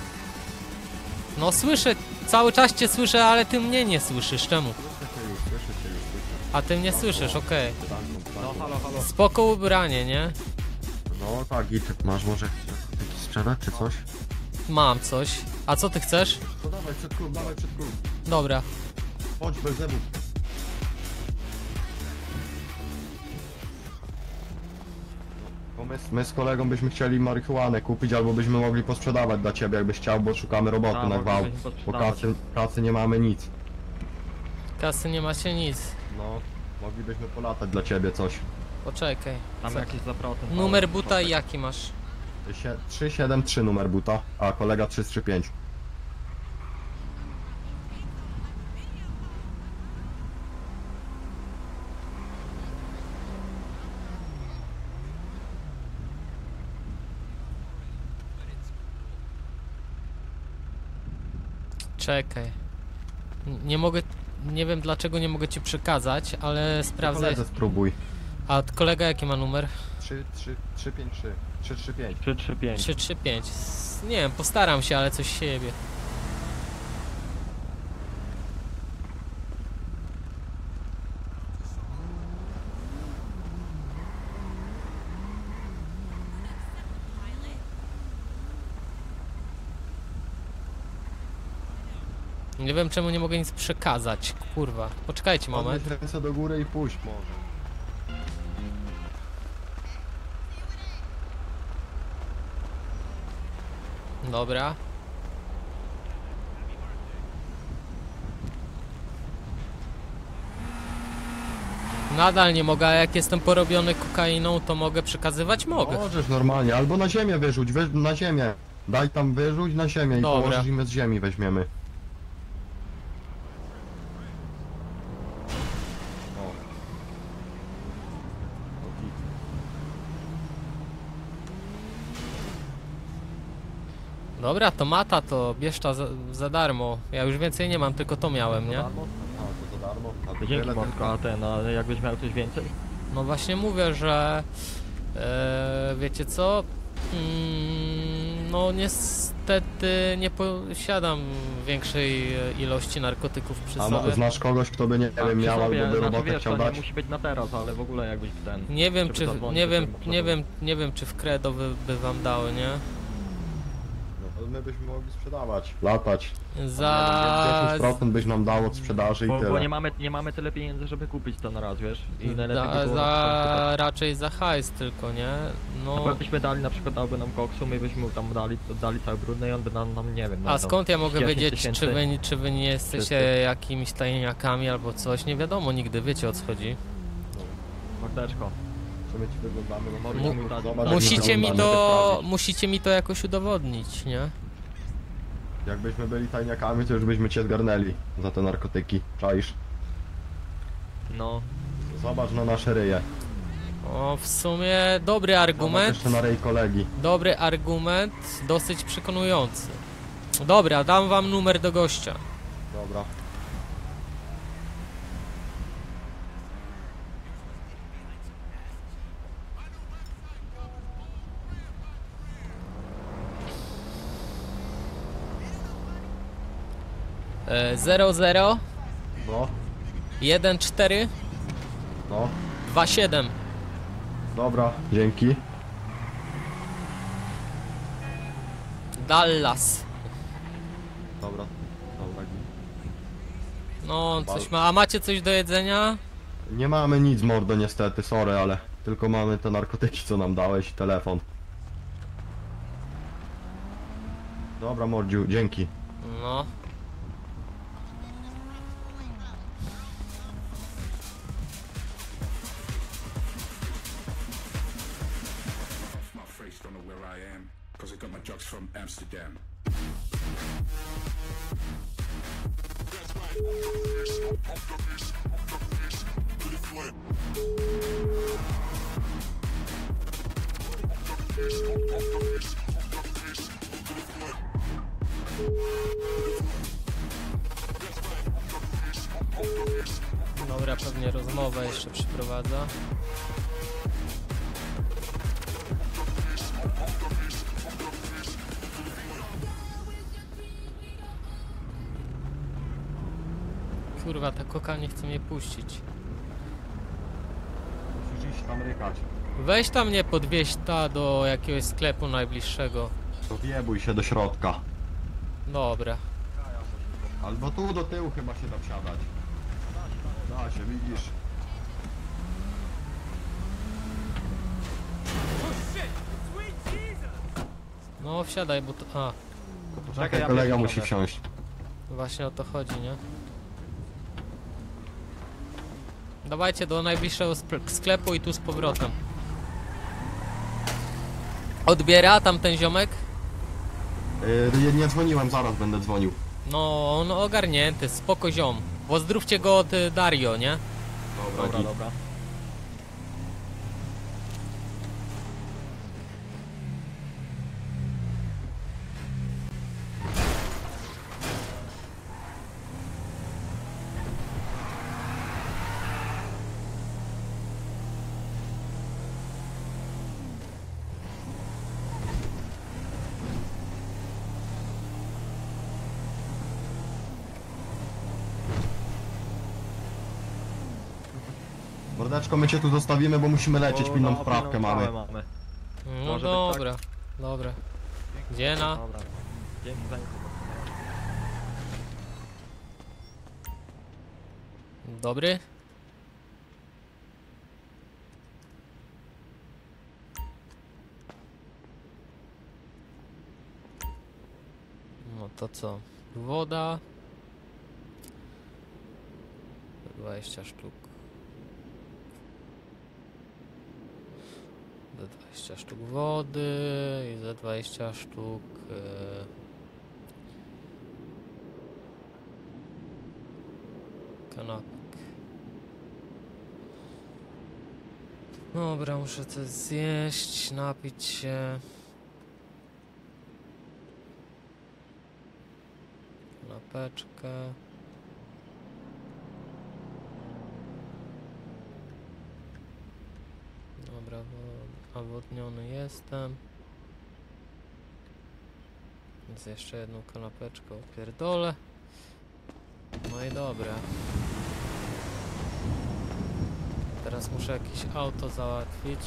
No słyszę, cały czas cię słyszę, ale ty mnie nie słyszysz. Czemu? Słyszę cię już. A ty mnie słyszysz, okej. No, halo. Spoko ubranie, nie? No tak, git. Masz może jakiś sprzedać czy coś? Mam coś. A co ty chcesz? To dawaj przed klub. Dobra. Chodź, bez zewu. Bo my z kolegą byśmy chcieli marihuanę kupić, albo byśmy mogli posprzedawać dla ciebie, jakbyś chciał, bo szukamy roboty na gwałt. Bo pracy nie mamy nic. Kasy nie macie nic. No, moglibyśmy polatać dla ciebie coś. Poczekaj. Tam Co? jakiś za procent. Numer buta i jaki masz? 373 numer buta, a kolega 335. Czekaj. Nie mogę... Nie wiem dlaczego nie mogę ci przekazać, ale sprawdzę. Koledze spróbuj. A kolega jaki ma numer? 353. 335. 335. 335. Nie wiem, postaram się, ale coś siebie. Nie wiem czemu nie mogę nic przekazać, kurwa. Poczekajcie moment. Podnieś ręce do góry i puść może. Dobra. Nadal nie mogę, a jak jestem porobiony kokainą, to mogę przekazywać? Mogę. Możesz normalnie, albo na ziemię wyrzuć, na ziemię. Daj tam wyrzuć na ziemię i Dobra. położysz i my z ziemi weźmiemy. Dobra, to mata, to bierz to za darmo. Ja już więcej nie mam, tylko to miałem, nie? A, to za darmo. A to Dzięki tyle Morko, tylko. a ten, ale jakbyś miał coś więcej? No właśnie mówię, że... wiecie co? No niestety nie posiadam większej ilości narkotyków przy sobie. Znasz kogoś, kto by nie Tak, wiem, przy miał sobie, albo by znaczy robotę wiesz, chciał to nie dać? musi być na teraz, ale w ogóle jakbyś ten... Nie wiem żeby czy, zadzwonić, nie wiem czy w Credo by wam dały, nie? No, my byśmy mogli sprzedawać, latać. Za... 10% byś nam dało od sprzedaży i Bo tyle. nie mamy tyle pieniędzy, żeby kupić to na raz, wiesz? I najlepiej by było Raczej za hajs tylko, nie? No... Jakbyśmy dali, na przykład dałby nam koksu, my byśmy mu tam dali cały brudny i on by nam, nie wiem... A skąd ja mogę 10 wiedzieć, tysięcy. czy wy nie jesteście Wszyscy. jakimiś tajniakami albo coś? Nie wiadomo nigdy, wiecie o co chodzi. Mordeczko. Czy my ci wyglądamy, no Mu- Mordo, zobacz, jak my Musicie mi to jakoś udowodnić, nie? Jakbyśmy byli tajniakami, to już byśmy cię zgarnęli za te narkotyki. Czaisz? No. Zobacz na nasze ryje. O, w sumie dobry Zobacz argument. jeszcze na ryj kolegi. Dobry argument, dosyć przekonujący. Dobra, dam wam numer do gościa. Dobra. E, 00 No, 14 no. 27. Dobra, dzięki. Dallas. Dobra, dobra. No, coś ma. A macie coś do jedzenia? Nie mamy nic, mordo, niestety, sorry, ale tylko mamy te narkotyki, co nam dałeś i telefon. Dobra, mordziu, dzięki. No. Don't know where I am, cause I got my drugs from Amsterdam. Dobra, pewnie rozmowę jeszcze przeprowadza. Kurwa, ta koka nie chce mnie puścić. Musisz iść tam rykać. Weź tam mnie podwieźć do jakiegoś sklepu najbliższego. To wjebuj się do środka. Dobra. Albo tu do tyłu chyba się da wsiadać. Da się, widzisz. No wsiadaj, bo to... A, Poczekaj, kolega musi wsiąść. właśnie o to chodzi, nie? Dawajcie do najbliższego sklepu i tu z powrotem. Odbiera tam ten ziomek? Nie dzwoniłem, zaraz będę dzwonił. No, on ogarnięty, spoko ziom. Pozdrówcie go od Dario, nie? Dobra. Mordeczko, my cię tu zostawimy, bo musimy lecieć, pilną wprawkę mamy. No dobra, dobra. Gdzie na? Dzięki za Dobry? No to co? Woda. 20 sztuk. 20 sztuk wody i za 20 sztuk kanapek. Dobra, muszę coś zjeść, napić się. Kanapeczkę. Dobra, nawodniony jestem. Więc jeszcze jedną kanapeczkę opierdolę. No i dobra. Teraz muszę jakieś auto załatwić.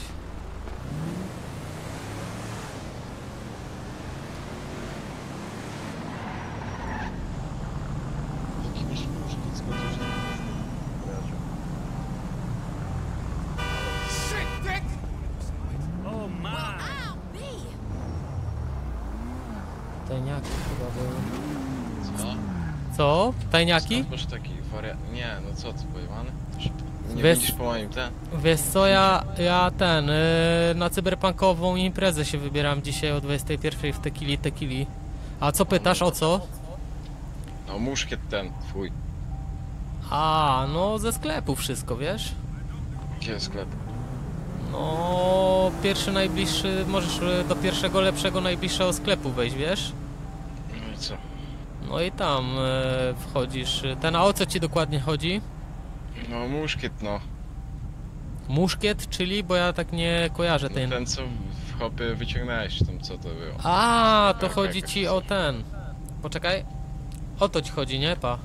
Tajniaki chyba były. Co? Co? Tajniaki? Skąd masz taki wariat? Nie, no co ty pojebany? Nie Wiesz- widzisz po moim ten? Wiesz co, ja na cyberpunkową imprezę się wybieram dzisiaj o 21 w Tequili. A co pytasz, o co? No muszkiet ten, twój. A, no ze sklepu wszystko, wiesz? Gdzie jest sklep? No, pierwszy najbliższy, możesz do pierwszego lepszego najbliższego sklepu wejść, wiesz? No i co? No i tam wchodzisz. Ten, a o co ci dokładnie chodzi? No muszkiet, no. Muszkiet, czyli, bo ja tak nie kojarzę tej... Ten co w hopie wyciągnąłeś, tam co to było? A, to Tak, chodzi tak, ci o ten. Poczekaj. O to ci chodzi, nie, pa?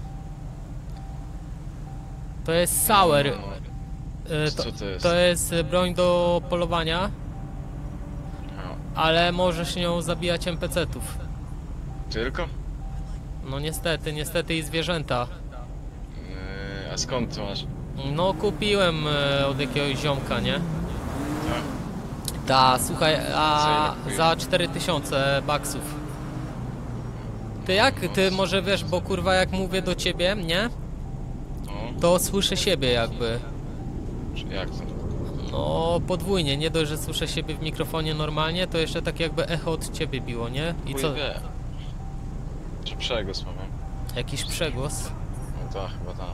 To jest Sauer. Co to jest? To jest broń do polowania, No. ale możesz nią zabijać NPC-tów. Tylko? No niestety i zwierzęta. A skąd to masz? No kupiłem od jakiegoś ziomka, nie? Tak. Ta, słuchaj, a Za ile za 4000 baksów. Ty jak? Ty może wiesz, bo kurwa jak mówię do ciebie, nie? No. To słyszę siebie jakby. Jak to? No podwójnie, nie dość, że słyszę siebie w mikrofonie normalnie, to jeszcze tak jakby echo od ciebie biło, nie? I Chuj co? wie. Czy przegłos mam? Jakiś przegłos? No tak, chyba tam.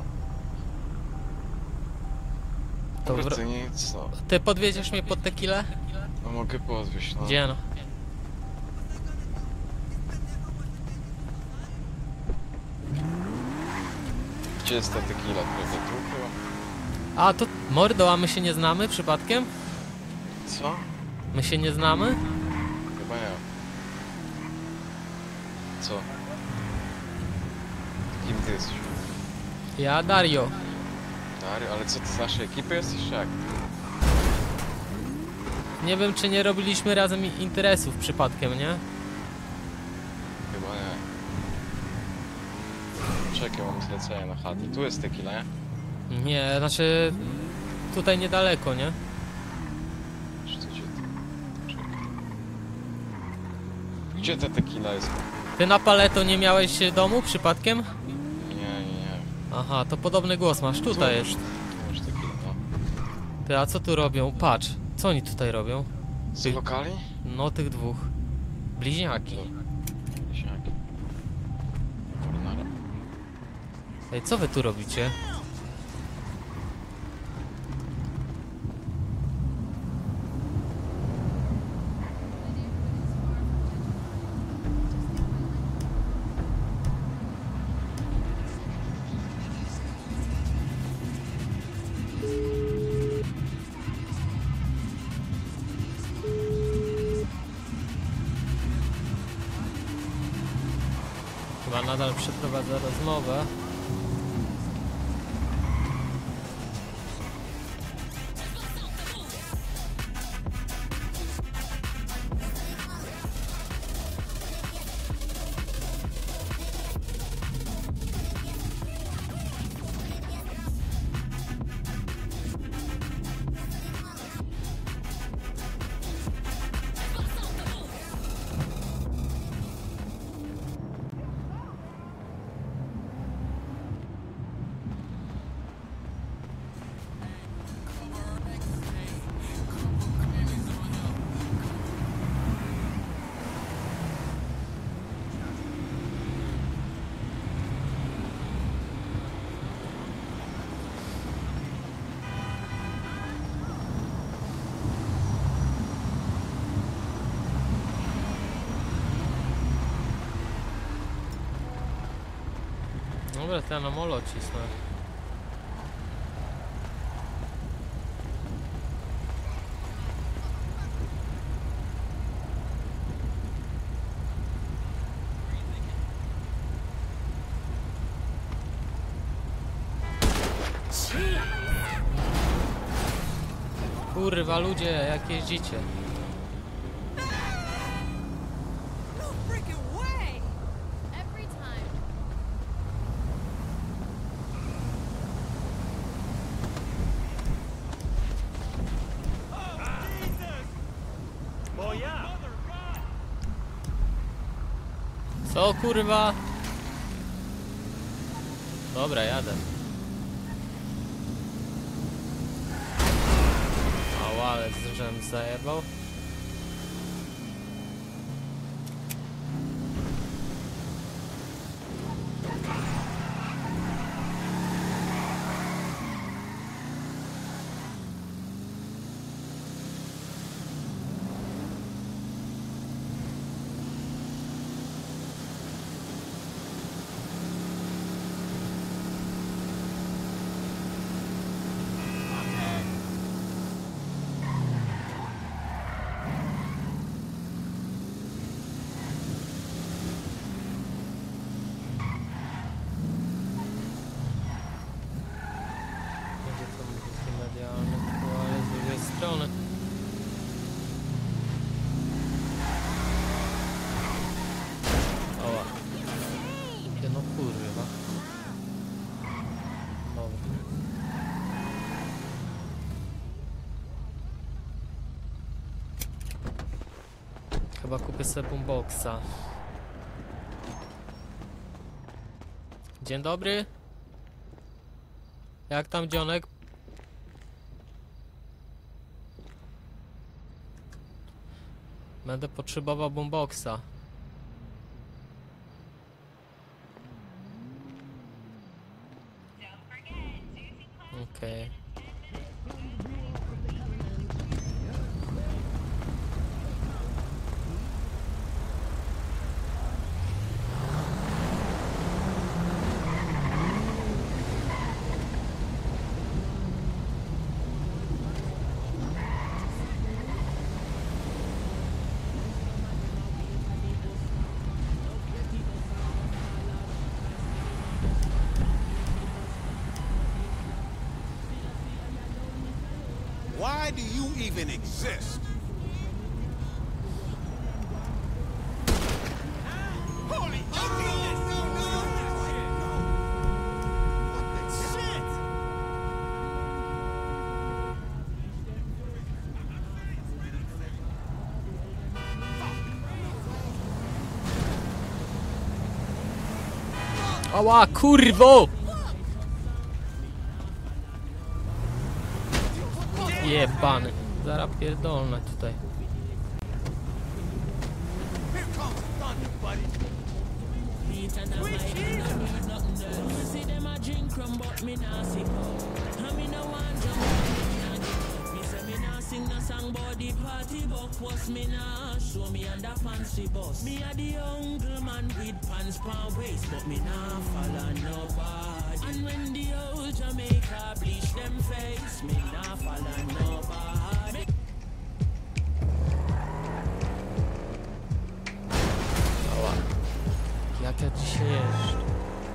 To Dobra, to nic, no. Ty podwiedziesz mnie pod tequilę? No mogę podwieźć, no. Gdzie no? Gdzie Gdzie jest ta tequila? Prawda tu chyba? A, to mordo, a my się nie znamy przypadkiem? Co? My się nie znamy? Chyba nie. Co? Kim ty jesteś? Ja, Dario. Dario, ale co ty z naszej ekipy jesteś, czy jak? Nie wiem, czy nie robiliśmy razem interesów przypadkiem, nie? Chyba nie. Czekaj, mam zlecenie na chatę. Tu jest tequila, nie? Nie, znaczy... Tutaj niedaleko, nie? Czy co cię... Czekaj. Gdzie ta tequila jest? Ty na Paleto nie miałeś domu przypadkiem? Nie. Aha, to podobny głos masz. Tutaj jest. Tu masz tequila, no. Ty, a co tu robią? Patrz, co oni tutaj robią? Z lokali? No, tych dwóch. Bliźniaki. Bliźniaki. Marnara. Ej, co wy tu robicie? Chyba nadal przeprowadza rozmowę. Dobra, to ja na molo cisnę. Kurwa ludzie, jak jeździcie? Co kurwa? Dobra, jadę. Ała, ale żem zajebał. Strony. Oła. No kurwa. Dobra. Chyba kupię sobie boomboxa. Dzień dobry. Jak tam dzionek? Będę potrzebował boomboxa. Okej. Why do you even exist? Holy Ała, kurwo! Jebany. Zaraz pierdolne tutaj. Sing the song about the party buck was me nah show me under fancy boss. Me a the uncle man with pants pan waist, but me nah follow nobody. And when the old Jamaica bleach them face, me nah follow nobody. Ała. Jak ja dzisiaj jeżdżę?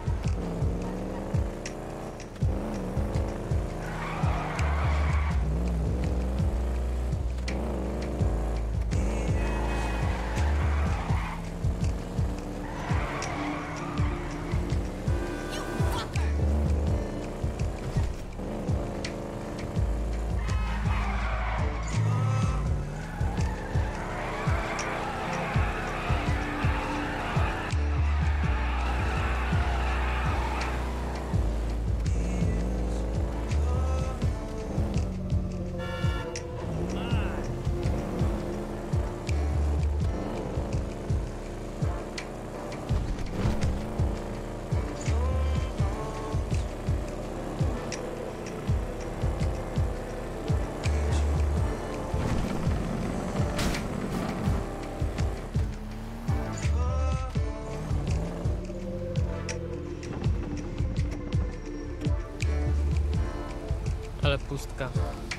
Ale pustka.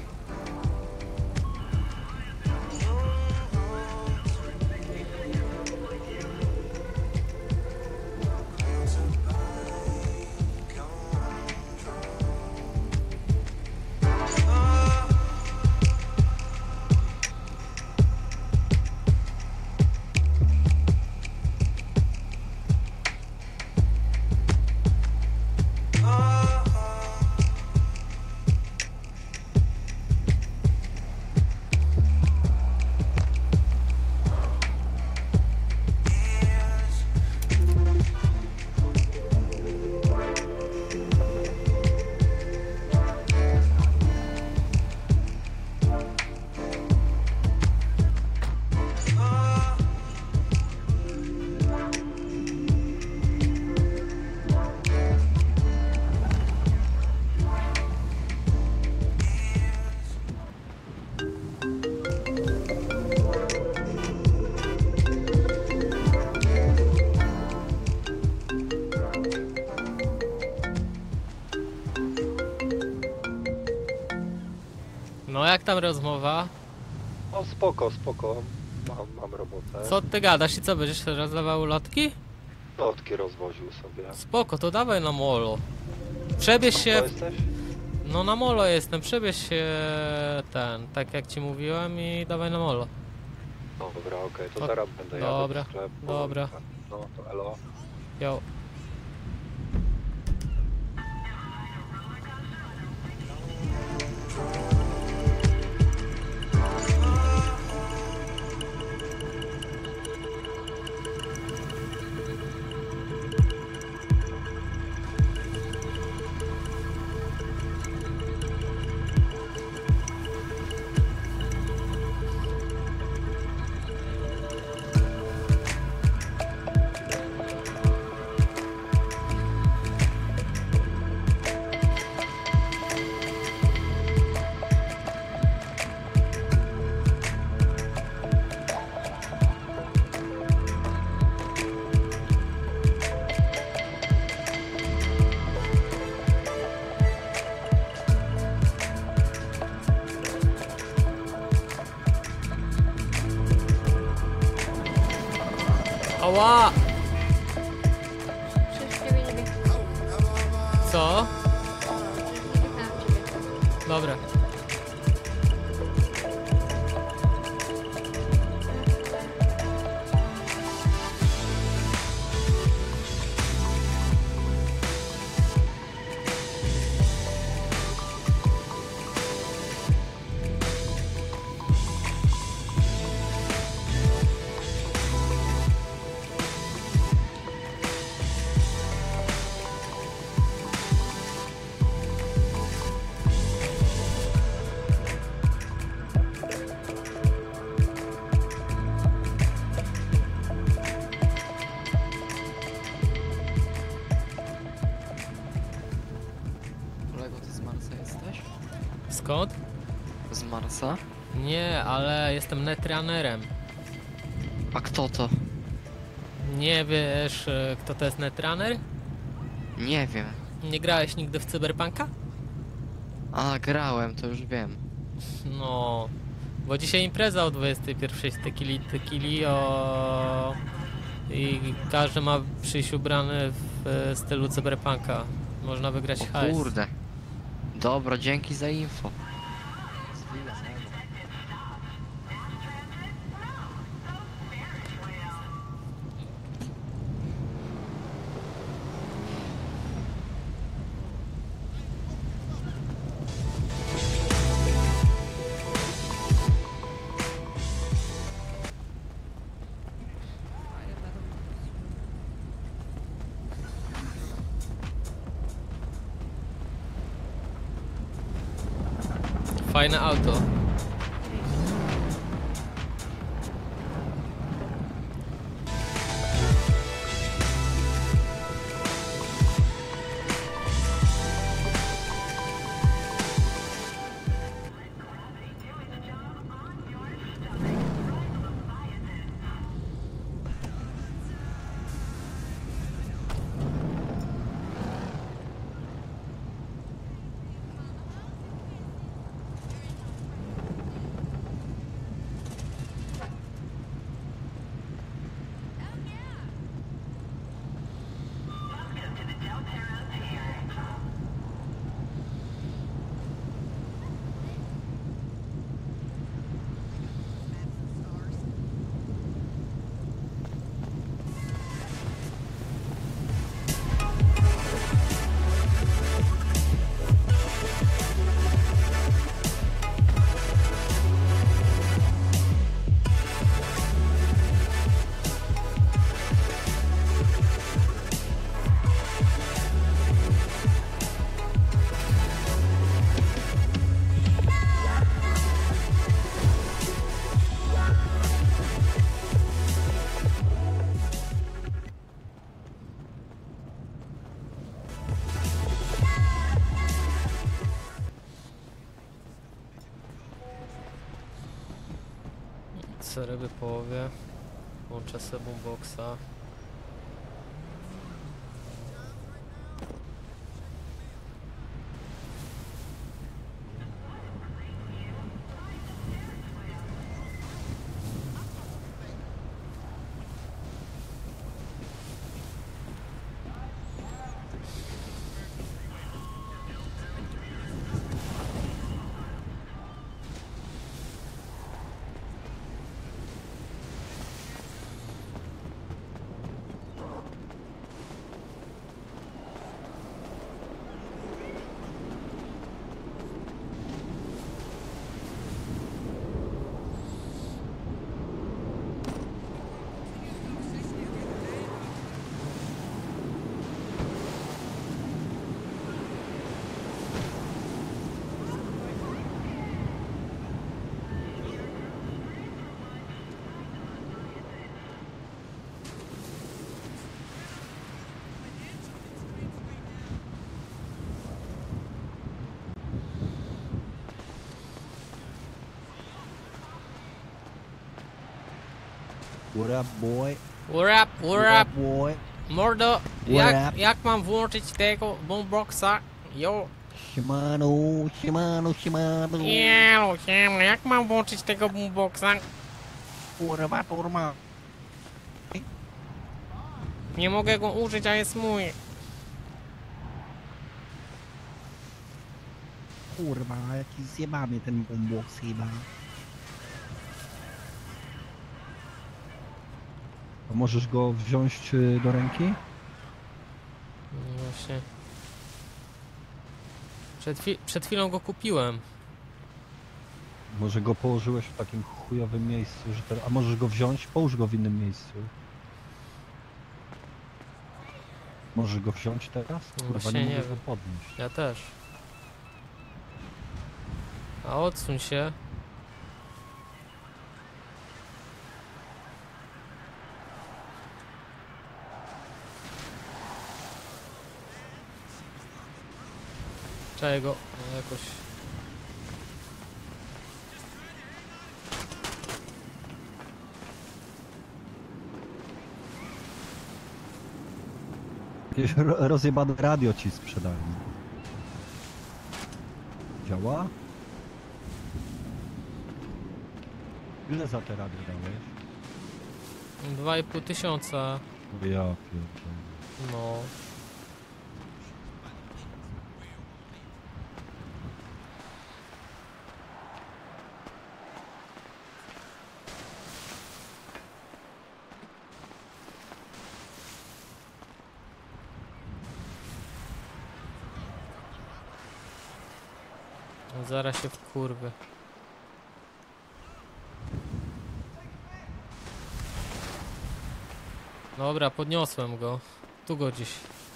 No jak tam rozmowa? O spoko, spoko. Mam robotę. Co ty gadasz i co, będziesz rozdawał ulotki? Lotki rozwoził sobie. Spoko, to dawaj na molo. Przebierz się... Jesteś? No na molo jestem, przebierz się tak jak ci mówiłem i dawaj na molo. Dobra, okej, to zaraz będę dobra, jadł w sklep. dobra. No to elo. Jo. Ała! Co? Dobra. Skąd? Z Marsa? Nie, ale jestem netrunnerem. A kto to? Nie wiesz, kto to jest netrunner? Nie wiem. Nie grałeś nigdy w Cyberpunka? A, grałem, to już wiem. No, bo dzisiaj impreza o 21:00 tequili i każdy ma przyjść ubrany w stylu Cyberpunka. Można wygrać O hajs. kurde. Dobra, dzięki za info. Fajne auto. Co robię połowie? Włączę sobie boomboxa. What up, boy? What up, what up? Boy? Mordo, What up? jak mam włączyć tego boomboxa? Jo. Siemano, siemano, siemano. Siema, jak mam włączyć tego boomboxa? Kurwa, turma. Nie mogę go użyć, a jest mój. Kurwa, jaki zjebany ten boombox chyba. A możesz go wziąć do ręki? No właśnie. Przed chwilą go kupiłem. Może go położyłeś w takim chujowym miejscu, że a możesz go wziąć? Połóż go w innym miejscu. Możesz go wziąć teraz? Kurwa, Właśnie nie nie mogę go wiem. podnieść. Ja też. A odsuń się. Trzeba go jakoś... Jakieś rozjebane radio ci sprzedają. Działa? Ile za te radio dałeś? 2,5 tysiąca. Ja pierdolę. No. Zaraz się wkurwę. Dobra, podniosłem go. Tu go gdzieś.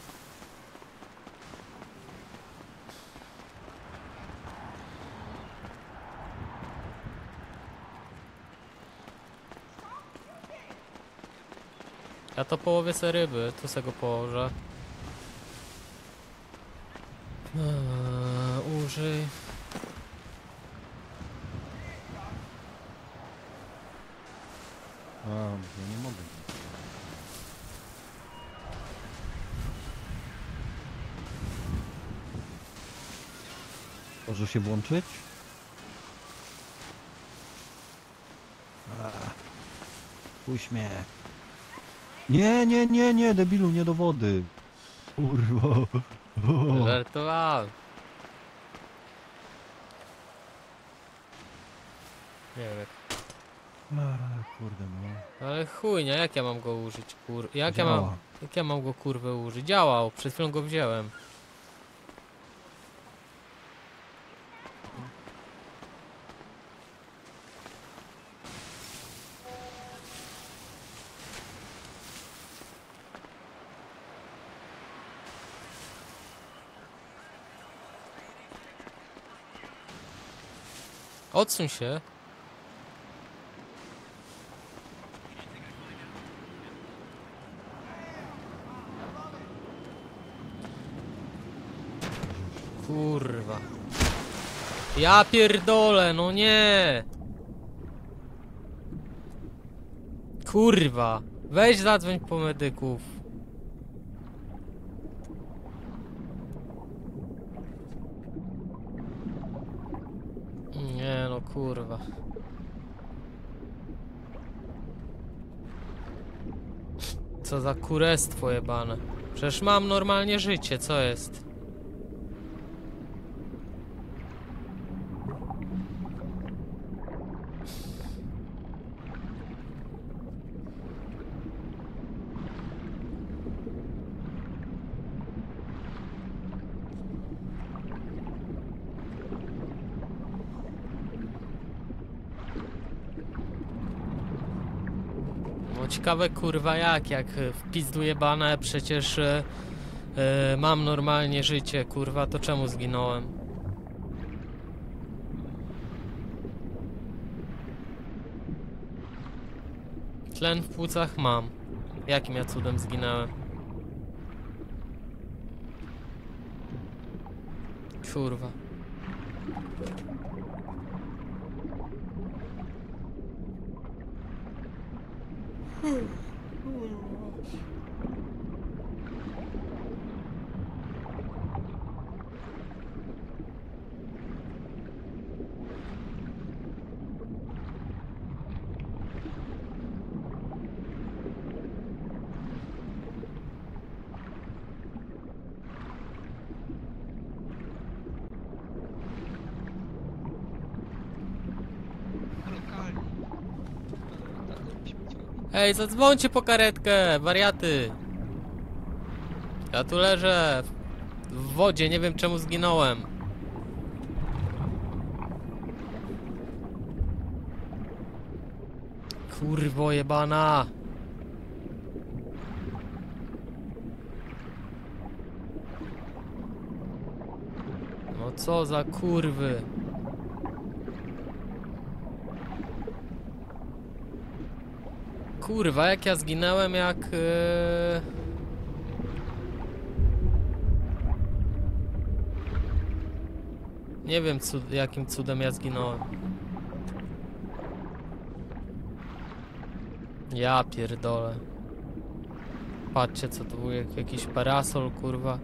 Ja to połowię se ryby, tu se go położę. Użyj. A, ja nie mogę. Może się włączyć? Puść mnie. Nie, debilu, nie do wody. Kurwa. Żartowałem. Nie wiem jak. Kurde no. Ale chuj, nie? Jak ja mam go użyć, Jak Działa. ja mam go kurwę użyć? Działał, przed chwilą go wziąłem. Odsuń się. Kurwa. Ja pierdolę, no nie. Kurwa. Weź zadzwoń po medyków. Nie no kurwa. Co za kurestwo jebane. Przecież mam normalnie życie, co jest? No ciekawe kurwa jak w pizdu jebane przecież mam normalnie życie kurwa, to czemu zginąłem? Tlen w płucach mam. Jakim ja cudem zginąłem? Kurwa. Ej, zadzwońcie po karetkę, wariaty! Ja tu leżę w wodzie, nie wiem czemu zginąłem. Kurwo jebana! No co za kurwy! Kurwa, jak ja zginąłem, jak... Nie wiem, jakim cudem ja zginąłem. Ja pierdolę. Patrzcie co to był, jakiś parasol, kurwa.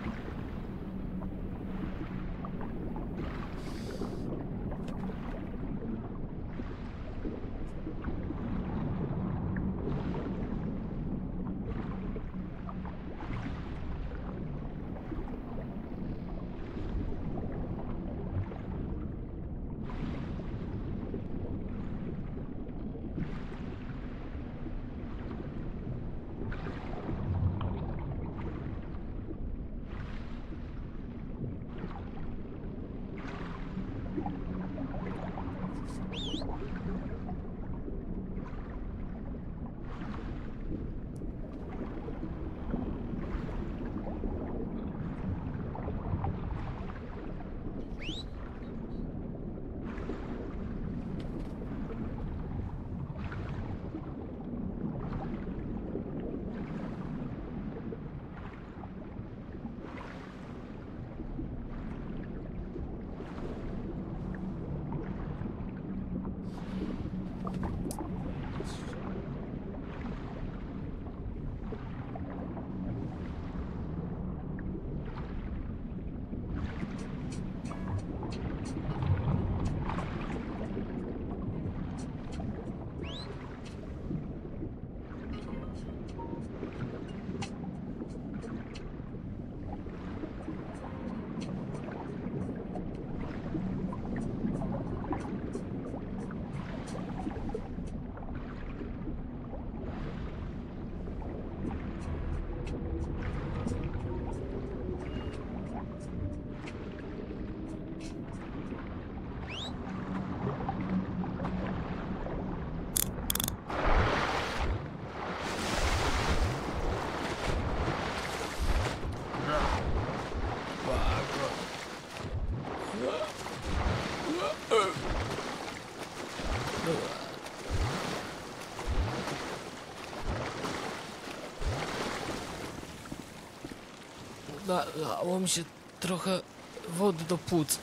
Nalało mi się trochę wody do płuc.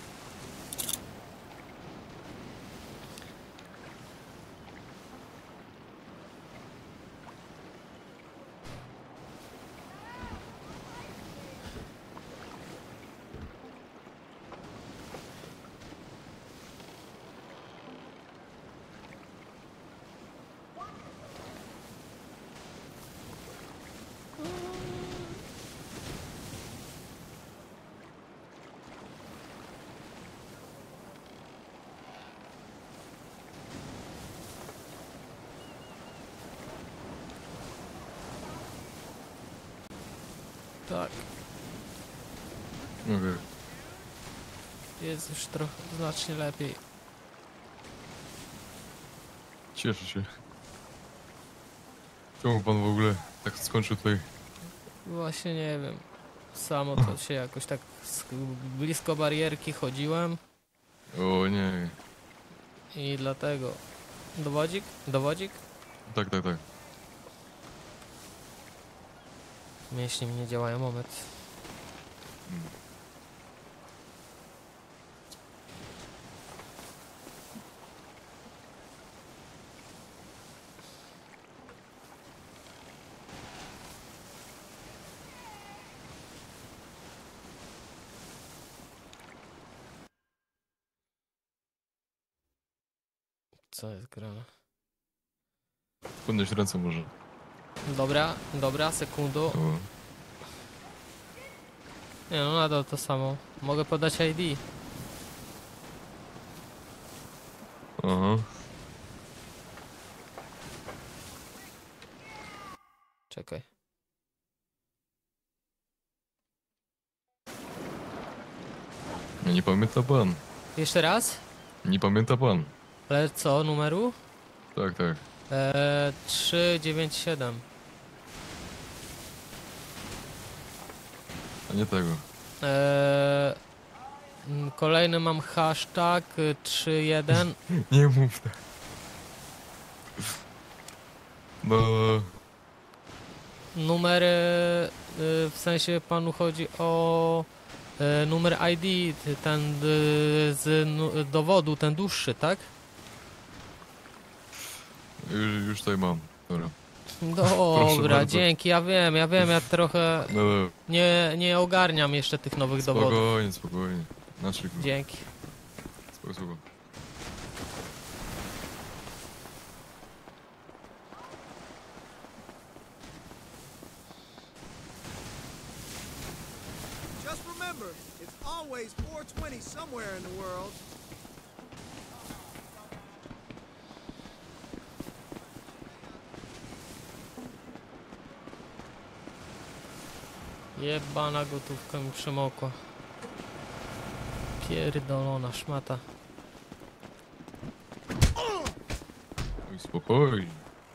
Tak. Okej. Jest już trochę znacznie lepiej. Cieszę się. Czemu pan w ogóle tak skończył tutaj? Właśnie nie wiem. Samo to się jakoś tak blisko barierki chodziłem O nie. i dlatego. Dowodzik? Dowodzik? Tak, tak, tak. Mięśnie mi nie działają, moment. Co jest grane? Podnieś ręce może. Dobra, dobra, sekundu. Nie no, nadal to samo. Mogę podać ID. Aha. Czekaj. Nie pamięta pan. Jeszcze raz? Nie pamięta pan. Ale co, numeru? Tak, tak. 397. A nie tego. Kolejny mam hashtag 31. Nie mów tak. No. Numer, w sensie panu chodzi o numer ID, ten z dowodu, ten dłuższy, tak? Już tutaj mam. Dobra. Dobra, bardzo. dzięki, ja wiem, ja trochę No, nie ogarniam jeszcze tych nowych dowodów. spokojnie, spokojnie. Naszych. Dzięki. Spoko. Just remember, it's always 420 somewhere in the world. Jebana gotówka mi przemokła. Pierdolona szmata. Oj, spokojnie.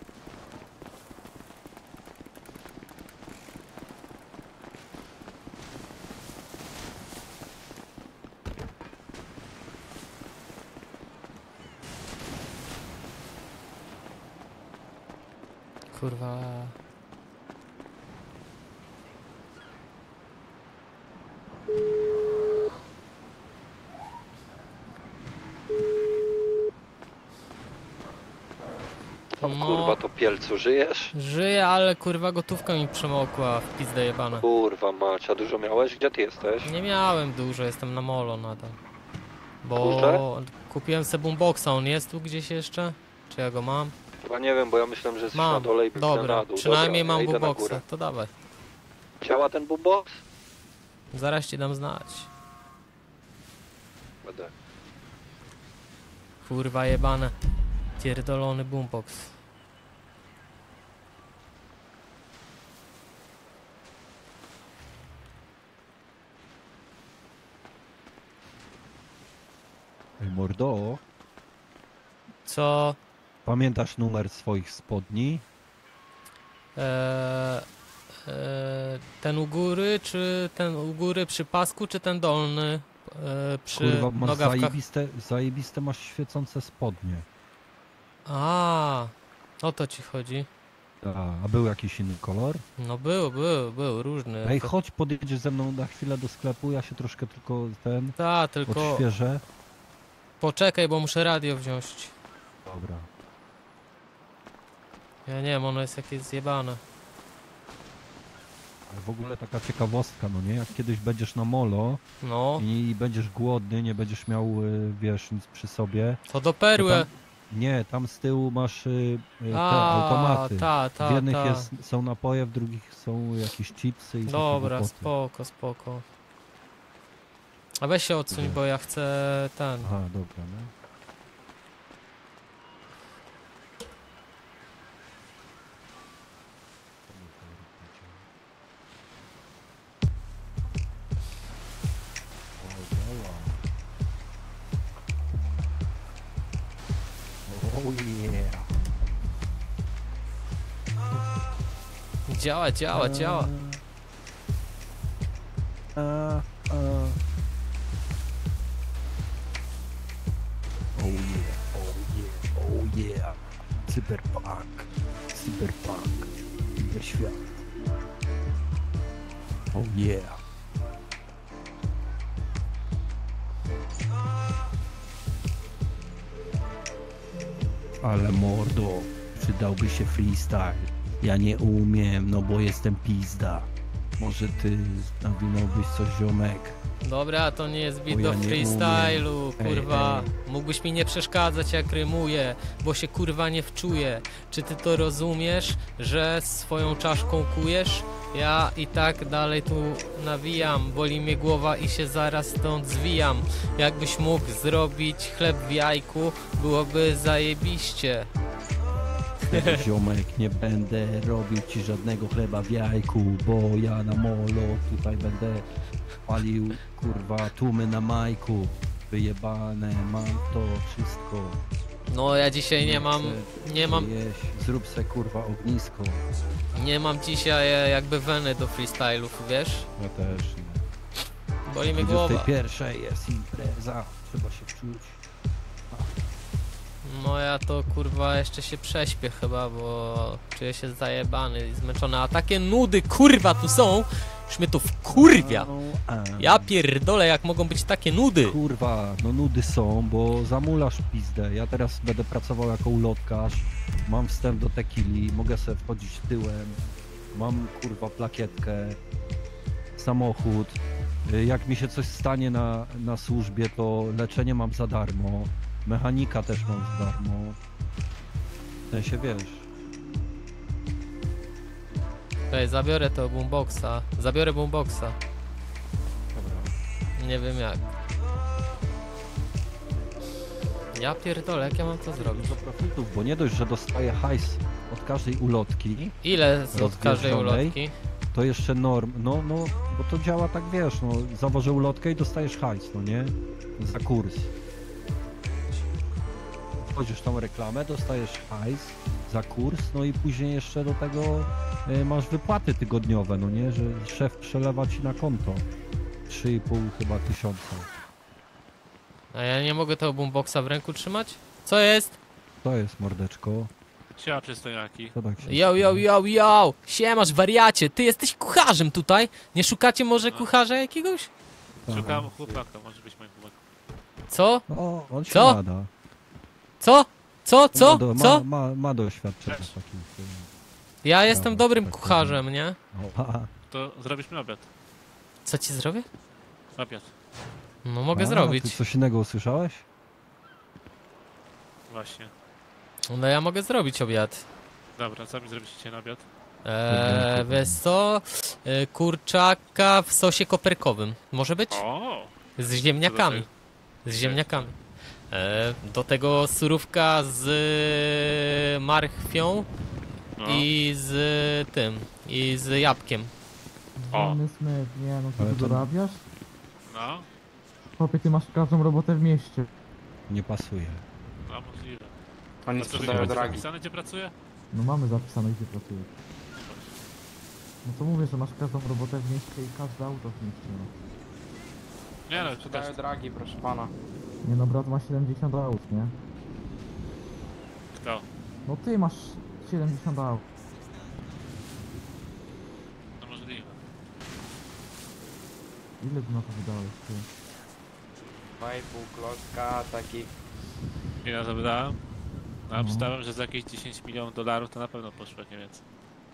Kurwa. Kurwa, to Pielcu, żyjesz? Żyję, ale kurwa gotówka mi przemokła w pizdę jebana. Kurwa mać, a dużo miałeś? Gdzie ty jesteś? Nie miałem dużo, jestem na molo nadal. Bo Kurczę? kupiłem sobie boomboxa, on jest tu gdzieś jeszcze? Czy ja go mam? Chyba nie wiem, bo ja myślałem, że jesteś na Mam, dole i biegnę dobra, na dół. przynajmniej Dobra, mam ja idę na boomboxa, górę. to dawaj. Działa ten boombox? Zaraz ci dam znać. Będę. Kurwa jebane. Pierdolony boombox. Ej, mordo, Co? pamiętasz numer swoich spodni? Ten u góry, czy ten u góry przy pasku, czy ten dolny przy Kurwa, masz nogawkach? zajebiste masz świecące spodnie. A, o to ci chodzi. A był jakiś inny kolor? No był, różny. Ej, chodź, podjedziesz ze mną na chwilę do sklepu, ja się troszkę tylko tylko odświeżę. poczekaj, bo muszę radio wziąć. Dobra. Ja nie wiem, ono jest jakieś zjebane. Ale w ogóle taka ciekawostka, no nie? Jak kiedyś będziesz na molo No. i będziesz głodny, nie będziesz miał, wiesz, nic przy sobie. To do perły. Nie, tam z tyłu masz te A, automaty. ta, w jednych ta. są napoje, w drugich są jakieś chipsy i Dobra, takie głupoty. spoko. A weź się odsuń, bo ja chcę ten. Aha, dobra, no. Oh yeah. Działa. Oh yeah. Cyberpunk. Cyberświat. Oh yeah. Ale mordo, przydałby się freestyle. Ja nie umiem, no bo jestem pizda. Może ty nawinąłbyś coś, ziomek? Dobra, to nie jest beat Bo ja do nie freestylu, umiem. kurwa. Ej. Mógłbyś mi nie przeszkadzać jak rymuję, bo się kurwa nie wczuję. Czy ty to rozumiesz, że swoją czaszką kujesz? Ja i tak dalej tu nawijam, boli mnie głowa i się zaraz stąd zwijam. Jakbyś mógł zrobić chleb w jajku, byłoby zajebiście. Ziomek, nie będę robił ci żadnego chleba w jajku, bo ja na molo tutaj będę palił, kurwa, tłumy na majku. Wyjebane, mam to wszystko. No ja dzisiaj nie mam Zrób se, kurwa, ognisko. Nie mam dzisiaj jakby weny do freestylów, wiesz? Ja też nie. Boli mnie głowa. 21 jest impreza, trzeba się wczuć. No ja to kurwa jeszcze się prześpię chyba, bo czuję się zajebany i zmęczony, a takie nudy kurwa tu są, Już mnie to wkurwia. Ja pierdolę, jak mogą być takie nudy. Kurwa, no nudy są, bo zamulasz pizdę. Ja teraz będę pracował jako ulotkarz, mam wstęp do tequili, mogę sobie wchodzić tyłem, mam kurwa plakietkę, samochód. Jak mi się coś stanie na służbie, to leczenie mam za darmo, mechanika też mam za darmo. W sensie wiesz. Ej, zabiorę to boomboxa. Zabiorę boomboxa. Nie wiem jak. Ja pierdolę, jak ja mam to zrobić? Do profitów, bo nie dość, że dostaję hajs od każdej ulotki. Ile od każdej ulotki? To jeszcze no, bo to działa tak, wiesz, no, zawożę ulotkę i dostajesz hajs, no nie? Za kurs. Wchodzisz tą reklamę, dostajesz hajs za kurs, no i później jeszcze do tego masz wypłaty tygodniowe, no nie? Że szef przelewa ci na konto 3,5 chyba tysiąca. A ja nie mogę tego boomboxa w ręku trzymać? Co jest? To jest mordeczko. Siema przystojniaki. Co tak się Yo! Siemasz wariacie, ty jesteś kucharzem tutaj? Nie szukacie może kucharza jakiegoś? Szukam chłopaka, może być moim chłopakiem. Co? O, on się Co? nada. Co? Co? Co? Ma doświadczenie takich. Ja jestem dobrym kucharzem, nie? To zrobisz mi obiad. Co ci zrobię? Obiad. No mogę Ty zrobić. coś innego usłyszałeś? Właśnie. No ja mogę zrobić obiad. Dobra, co mi zrobicie dzisiaj na obiad? Wiesz co? Kurczaka w sosie koperkowym. Może być? O! Z ziemniakami. Z ziemniakami. Do tego surówka z marchwią No. i z tym. I z jabłkiem. O! Smith, nie no, Ale ty to- tu dorabiasz? No, Chłopie, ty masz każdą robotę w mieście. Nie pasuje. no możliwe. Oni A co, sprzedają będzie dragi. zapisane, gdzie pracuje? No mamy zapisane, gdzie pracujesz. No to mówię, że masz każdą robotę w mieście i każde auto w mieście, no. Nie no, Sprzedają przecież... dragi, proszę pana. Nie no, brat ma 70 aut, nie? Kto? No ty masz 70 aut. No możliwe. Ile ty na to wydałeś, ty? 2,5 klocka, taki... Ile to wydałem? No, No. czytałem, że za jakieś 10 milionów dolarów to na pewno poszło, nie więcej.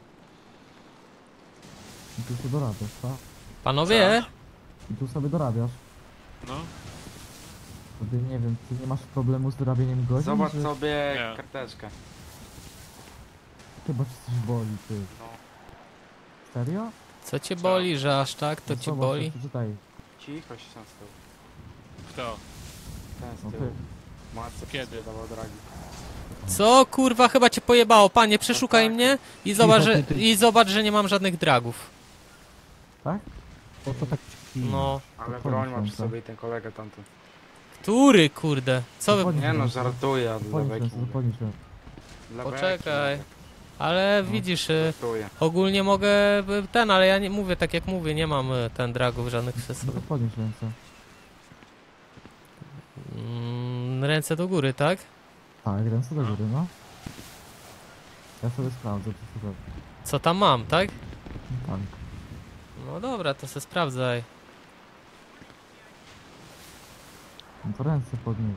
I tu sobie dorabiasz, tak? Panowie! I tu sobie dorabiasz. No. Sobie, nie wiem, ty nie masz problemu z dorabianiem godzin? Zobacz że... sobie Nie. karteczkę. Chyba cię coś boli, ty. No. Serio? Co cię boli, że aż tak to No cię zobacz, boli? przeczytaj. Cicho się tam z tyłu. Kto? Ten z No tyłu. ty. Matce Kiedy? dawał dragi. Co kurwa, chyba cię pojebało, panie, przeszukaj tak. mnie i zobacz, Cicho, że, ty. i zobacz, że nie mam żadnych dragów. Tak? Po co tak No, Ale To broń ma podnieś przy ręce. sobie i ten kolega tamten. który kurde? Co wy... Podnieś Nie no, ręce. żartuję, ale dla Podnieś beki. ręce, podnieś ręce. Dla beki, Poczekaj. Ale No. widzisz, żartuję. ogólnie mogę ten, ale ja nie mówię tak jak mówię, nie mam ten dragów żadnych przez No sobie. to podnieś ręce. Ręce do góry, tak? Tak, ręce do góry, no. Ja sobie sprawdzę, czy to Co tam mam, tak? tak. No dobra, to se sprawdzaj. No to ręce podnieś.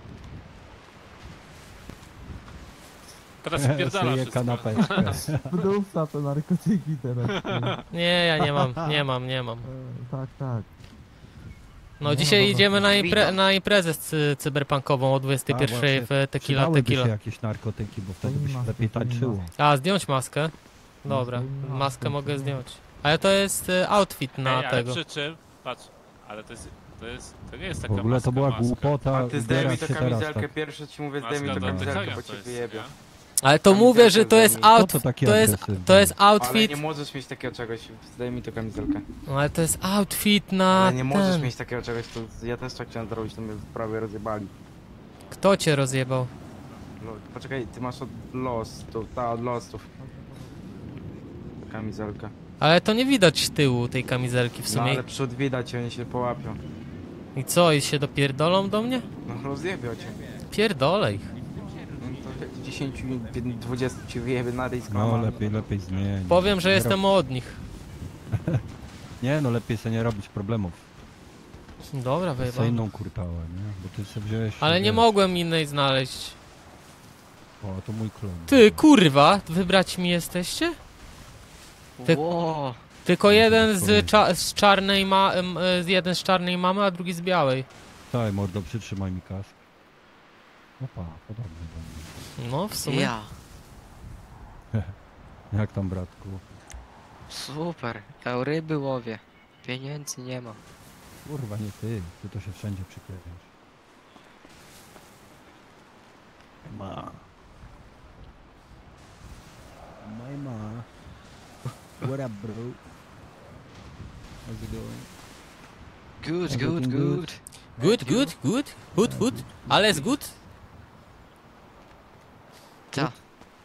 Teraz wpierdala Sobie wszystko. kanapeczkę. Wdówca te narkotyki teraz. ty. Nie, ja nie mam. Tak, tak. No Nie, dzisiaj no dobra. idziemy na imprezę cyberpunkową o 21 właśnie. w Tequila Przydałyby się Tequila. jakieś narkotyki, bo wtedy To by nie się ma, lepiej to nie ma. tańczyło. A, zdjąć maskę? Dobra, to nie ma, maskę to mogę nie. zdjąć. Ale to jest outfit na Ej, ale tego. przy czym, patrz, ale to nie jest W taka ogóle to była maska. głupota. A ty zdejmij ubierać tę się teraz kamizelkę tak. pierwsze, ci mówię, Maska zdejmij tę do kamizelkę, oddychania bo to cię jest, wyjebie. nie? Ale to Kamizelkę mówię, że to jest zdejmij. Po co taki agresywny? to jest Ale outfit, nie możesz mieć takiego czegoś, zdejmij tę kamizelkę. ale to jest outfit na Ale nie możesz ten. mieć takiego czegoś, to ja też tak chciałem zrobić, to mnie prawie rozjebali. Kto cię rozjebał? No, poczekaj, ty masz od losów. Kamizelkę. Ale to nie widać tyłu tej kamizelki w No sumie. ale przód widać, oni się połapią. I co, i się dopierdolą do mnie? No rozjebią cię. Pierdolę ich. No to 10, 20 ci wyjebie na rysk. No lepiej zmienić. Powiem, że jestem od nich. Nie no, lepiej sobie nie robić problemów. Dobra, Co wyjebane. inną kurtałę, nie? Bo ty sobie wziąłeś... Ale nie wiesz, mogłem innej znaleźć. O, to mój klon. Ty, kurwa, wybrać mi jesteście? Ty, Ło. tylko jeden z czarnej jeden z czarnej mamy, a drugi z białej. Daj mordo, przytrzymaj mi kask. Opa, podobny do mnie. No, w sumie. Ja. Jak tam, bratku? Super. Ja ryby łowię. Pieniędzy nie ma. Kurwa, nie ty. Ty to się wszędzie przyklejasz. Ma. My ma. What up, bro? How's it going? Good, good, Everything good. Good, good, good. Good, good. Alles good? Ta.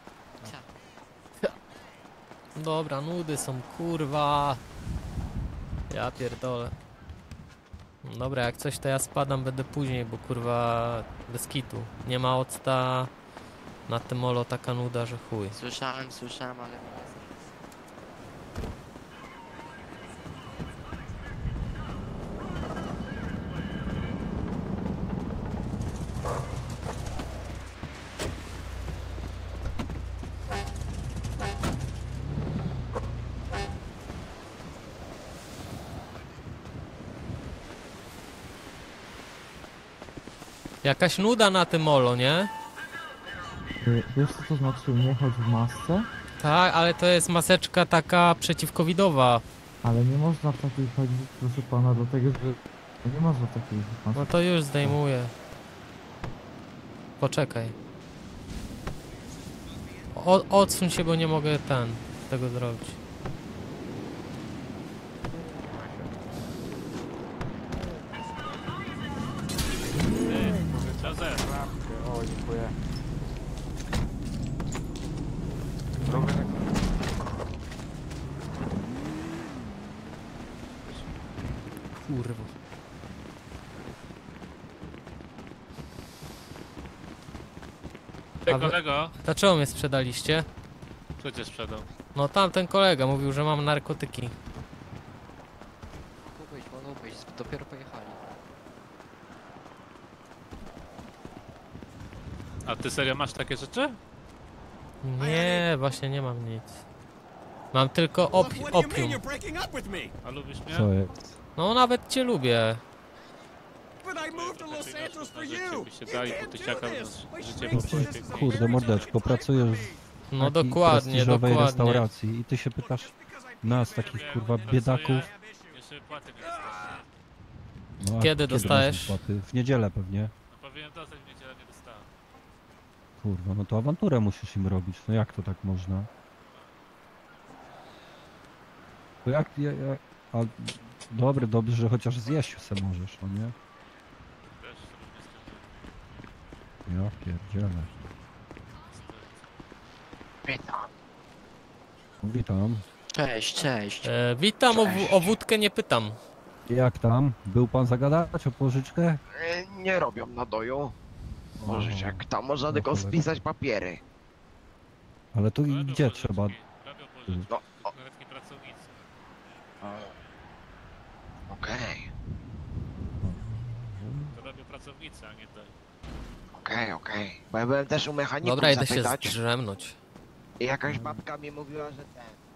Dobra, nudy są, kurwa. Ja pierdolę. Dobra, jak coś to ja spadam, będę później, bo kurwa bez kitu. Nie ma octa na tym molo, taka nuda, że chuj. Słyszałem, ale... Jakaś nuda na tym molo, nie? Wiesz co to znaczy jechać w masce? Tak, ale to jest maseczka taka przeciwcovidowa. Ale nie można w takiej chodzić, proszę pana, dlatego że... Nie można w takiej masce. No to już zdejmuję. Poczekaj. Odsuń się, bo nie mogę tego zrobić. O, dziękuję. Kurwa. Ty A wy- kolego, Dlaczego mnie sprzedaliście? kto cię sprzedał? No tamten kolega mówił, że mam narkotyki. Mogą być, dopiero pojechali. A ty serio masz takie rzeczy? Nie, właśnie nie mam nic. Mam tylko What do you mean opium. you're breaking up with me? A lubisz mnie? Co jest? No nawet cię lubię. But I moved to Los Santos for you. By się dali, bo ty ciaka życie No ty, kurde, mordeczko, pracujesz w No takiej dokładnie, prestiżowej dokładnie. restauracji i ty się pytasz nas, takich kurwa biedaków. Jeszcze płaty nie dostałem. No, a Kiedy dostajesz? masz wypłaty? W niedzielę pewnie. No powinienem dostać w niedzielę, nie dostałem. Kurwa, no to awanturę musisz im robić. No jak to tak można? To jak... A, dobrze, że chociaż zjeść se możesz, no nie? Też sobie nie Ja pierdzielę. Witam. Cześć. Witam, o wódkę nie pytam. Jak tam? Był pan zagadać o pożyczkę? Nie robią nadoju. Możecie, jak tam można no tylko cholera. spisać papiery. Ale tu gdzie trzeba? Robią pożyczki, No, nawet nie pracownicy. Okej, To robią pracownicy, a nie ty. okej. Bo ja byłem też u mechaników Dobra, idę się zapytać. zdrzemnąć. I jakaś babka mi mówiła, że ten...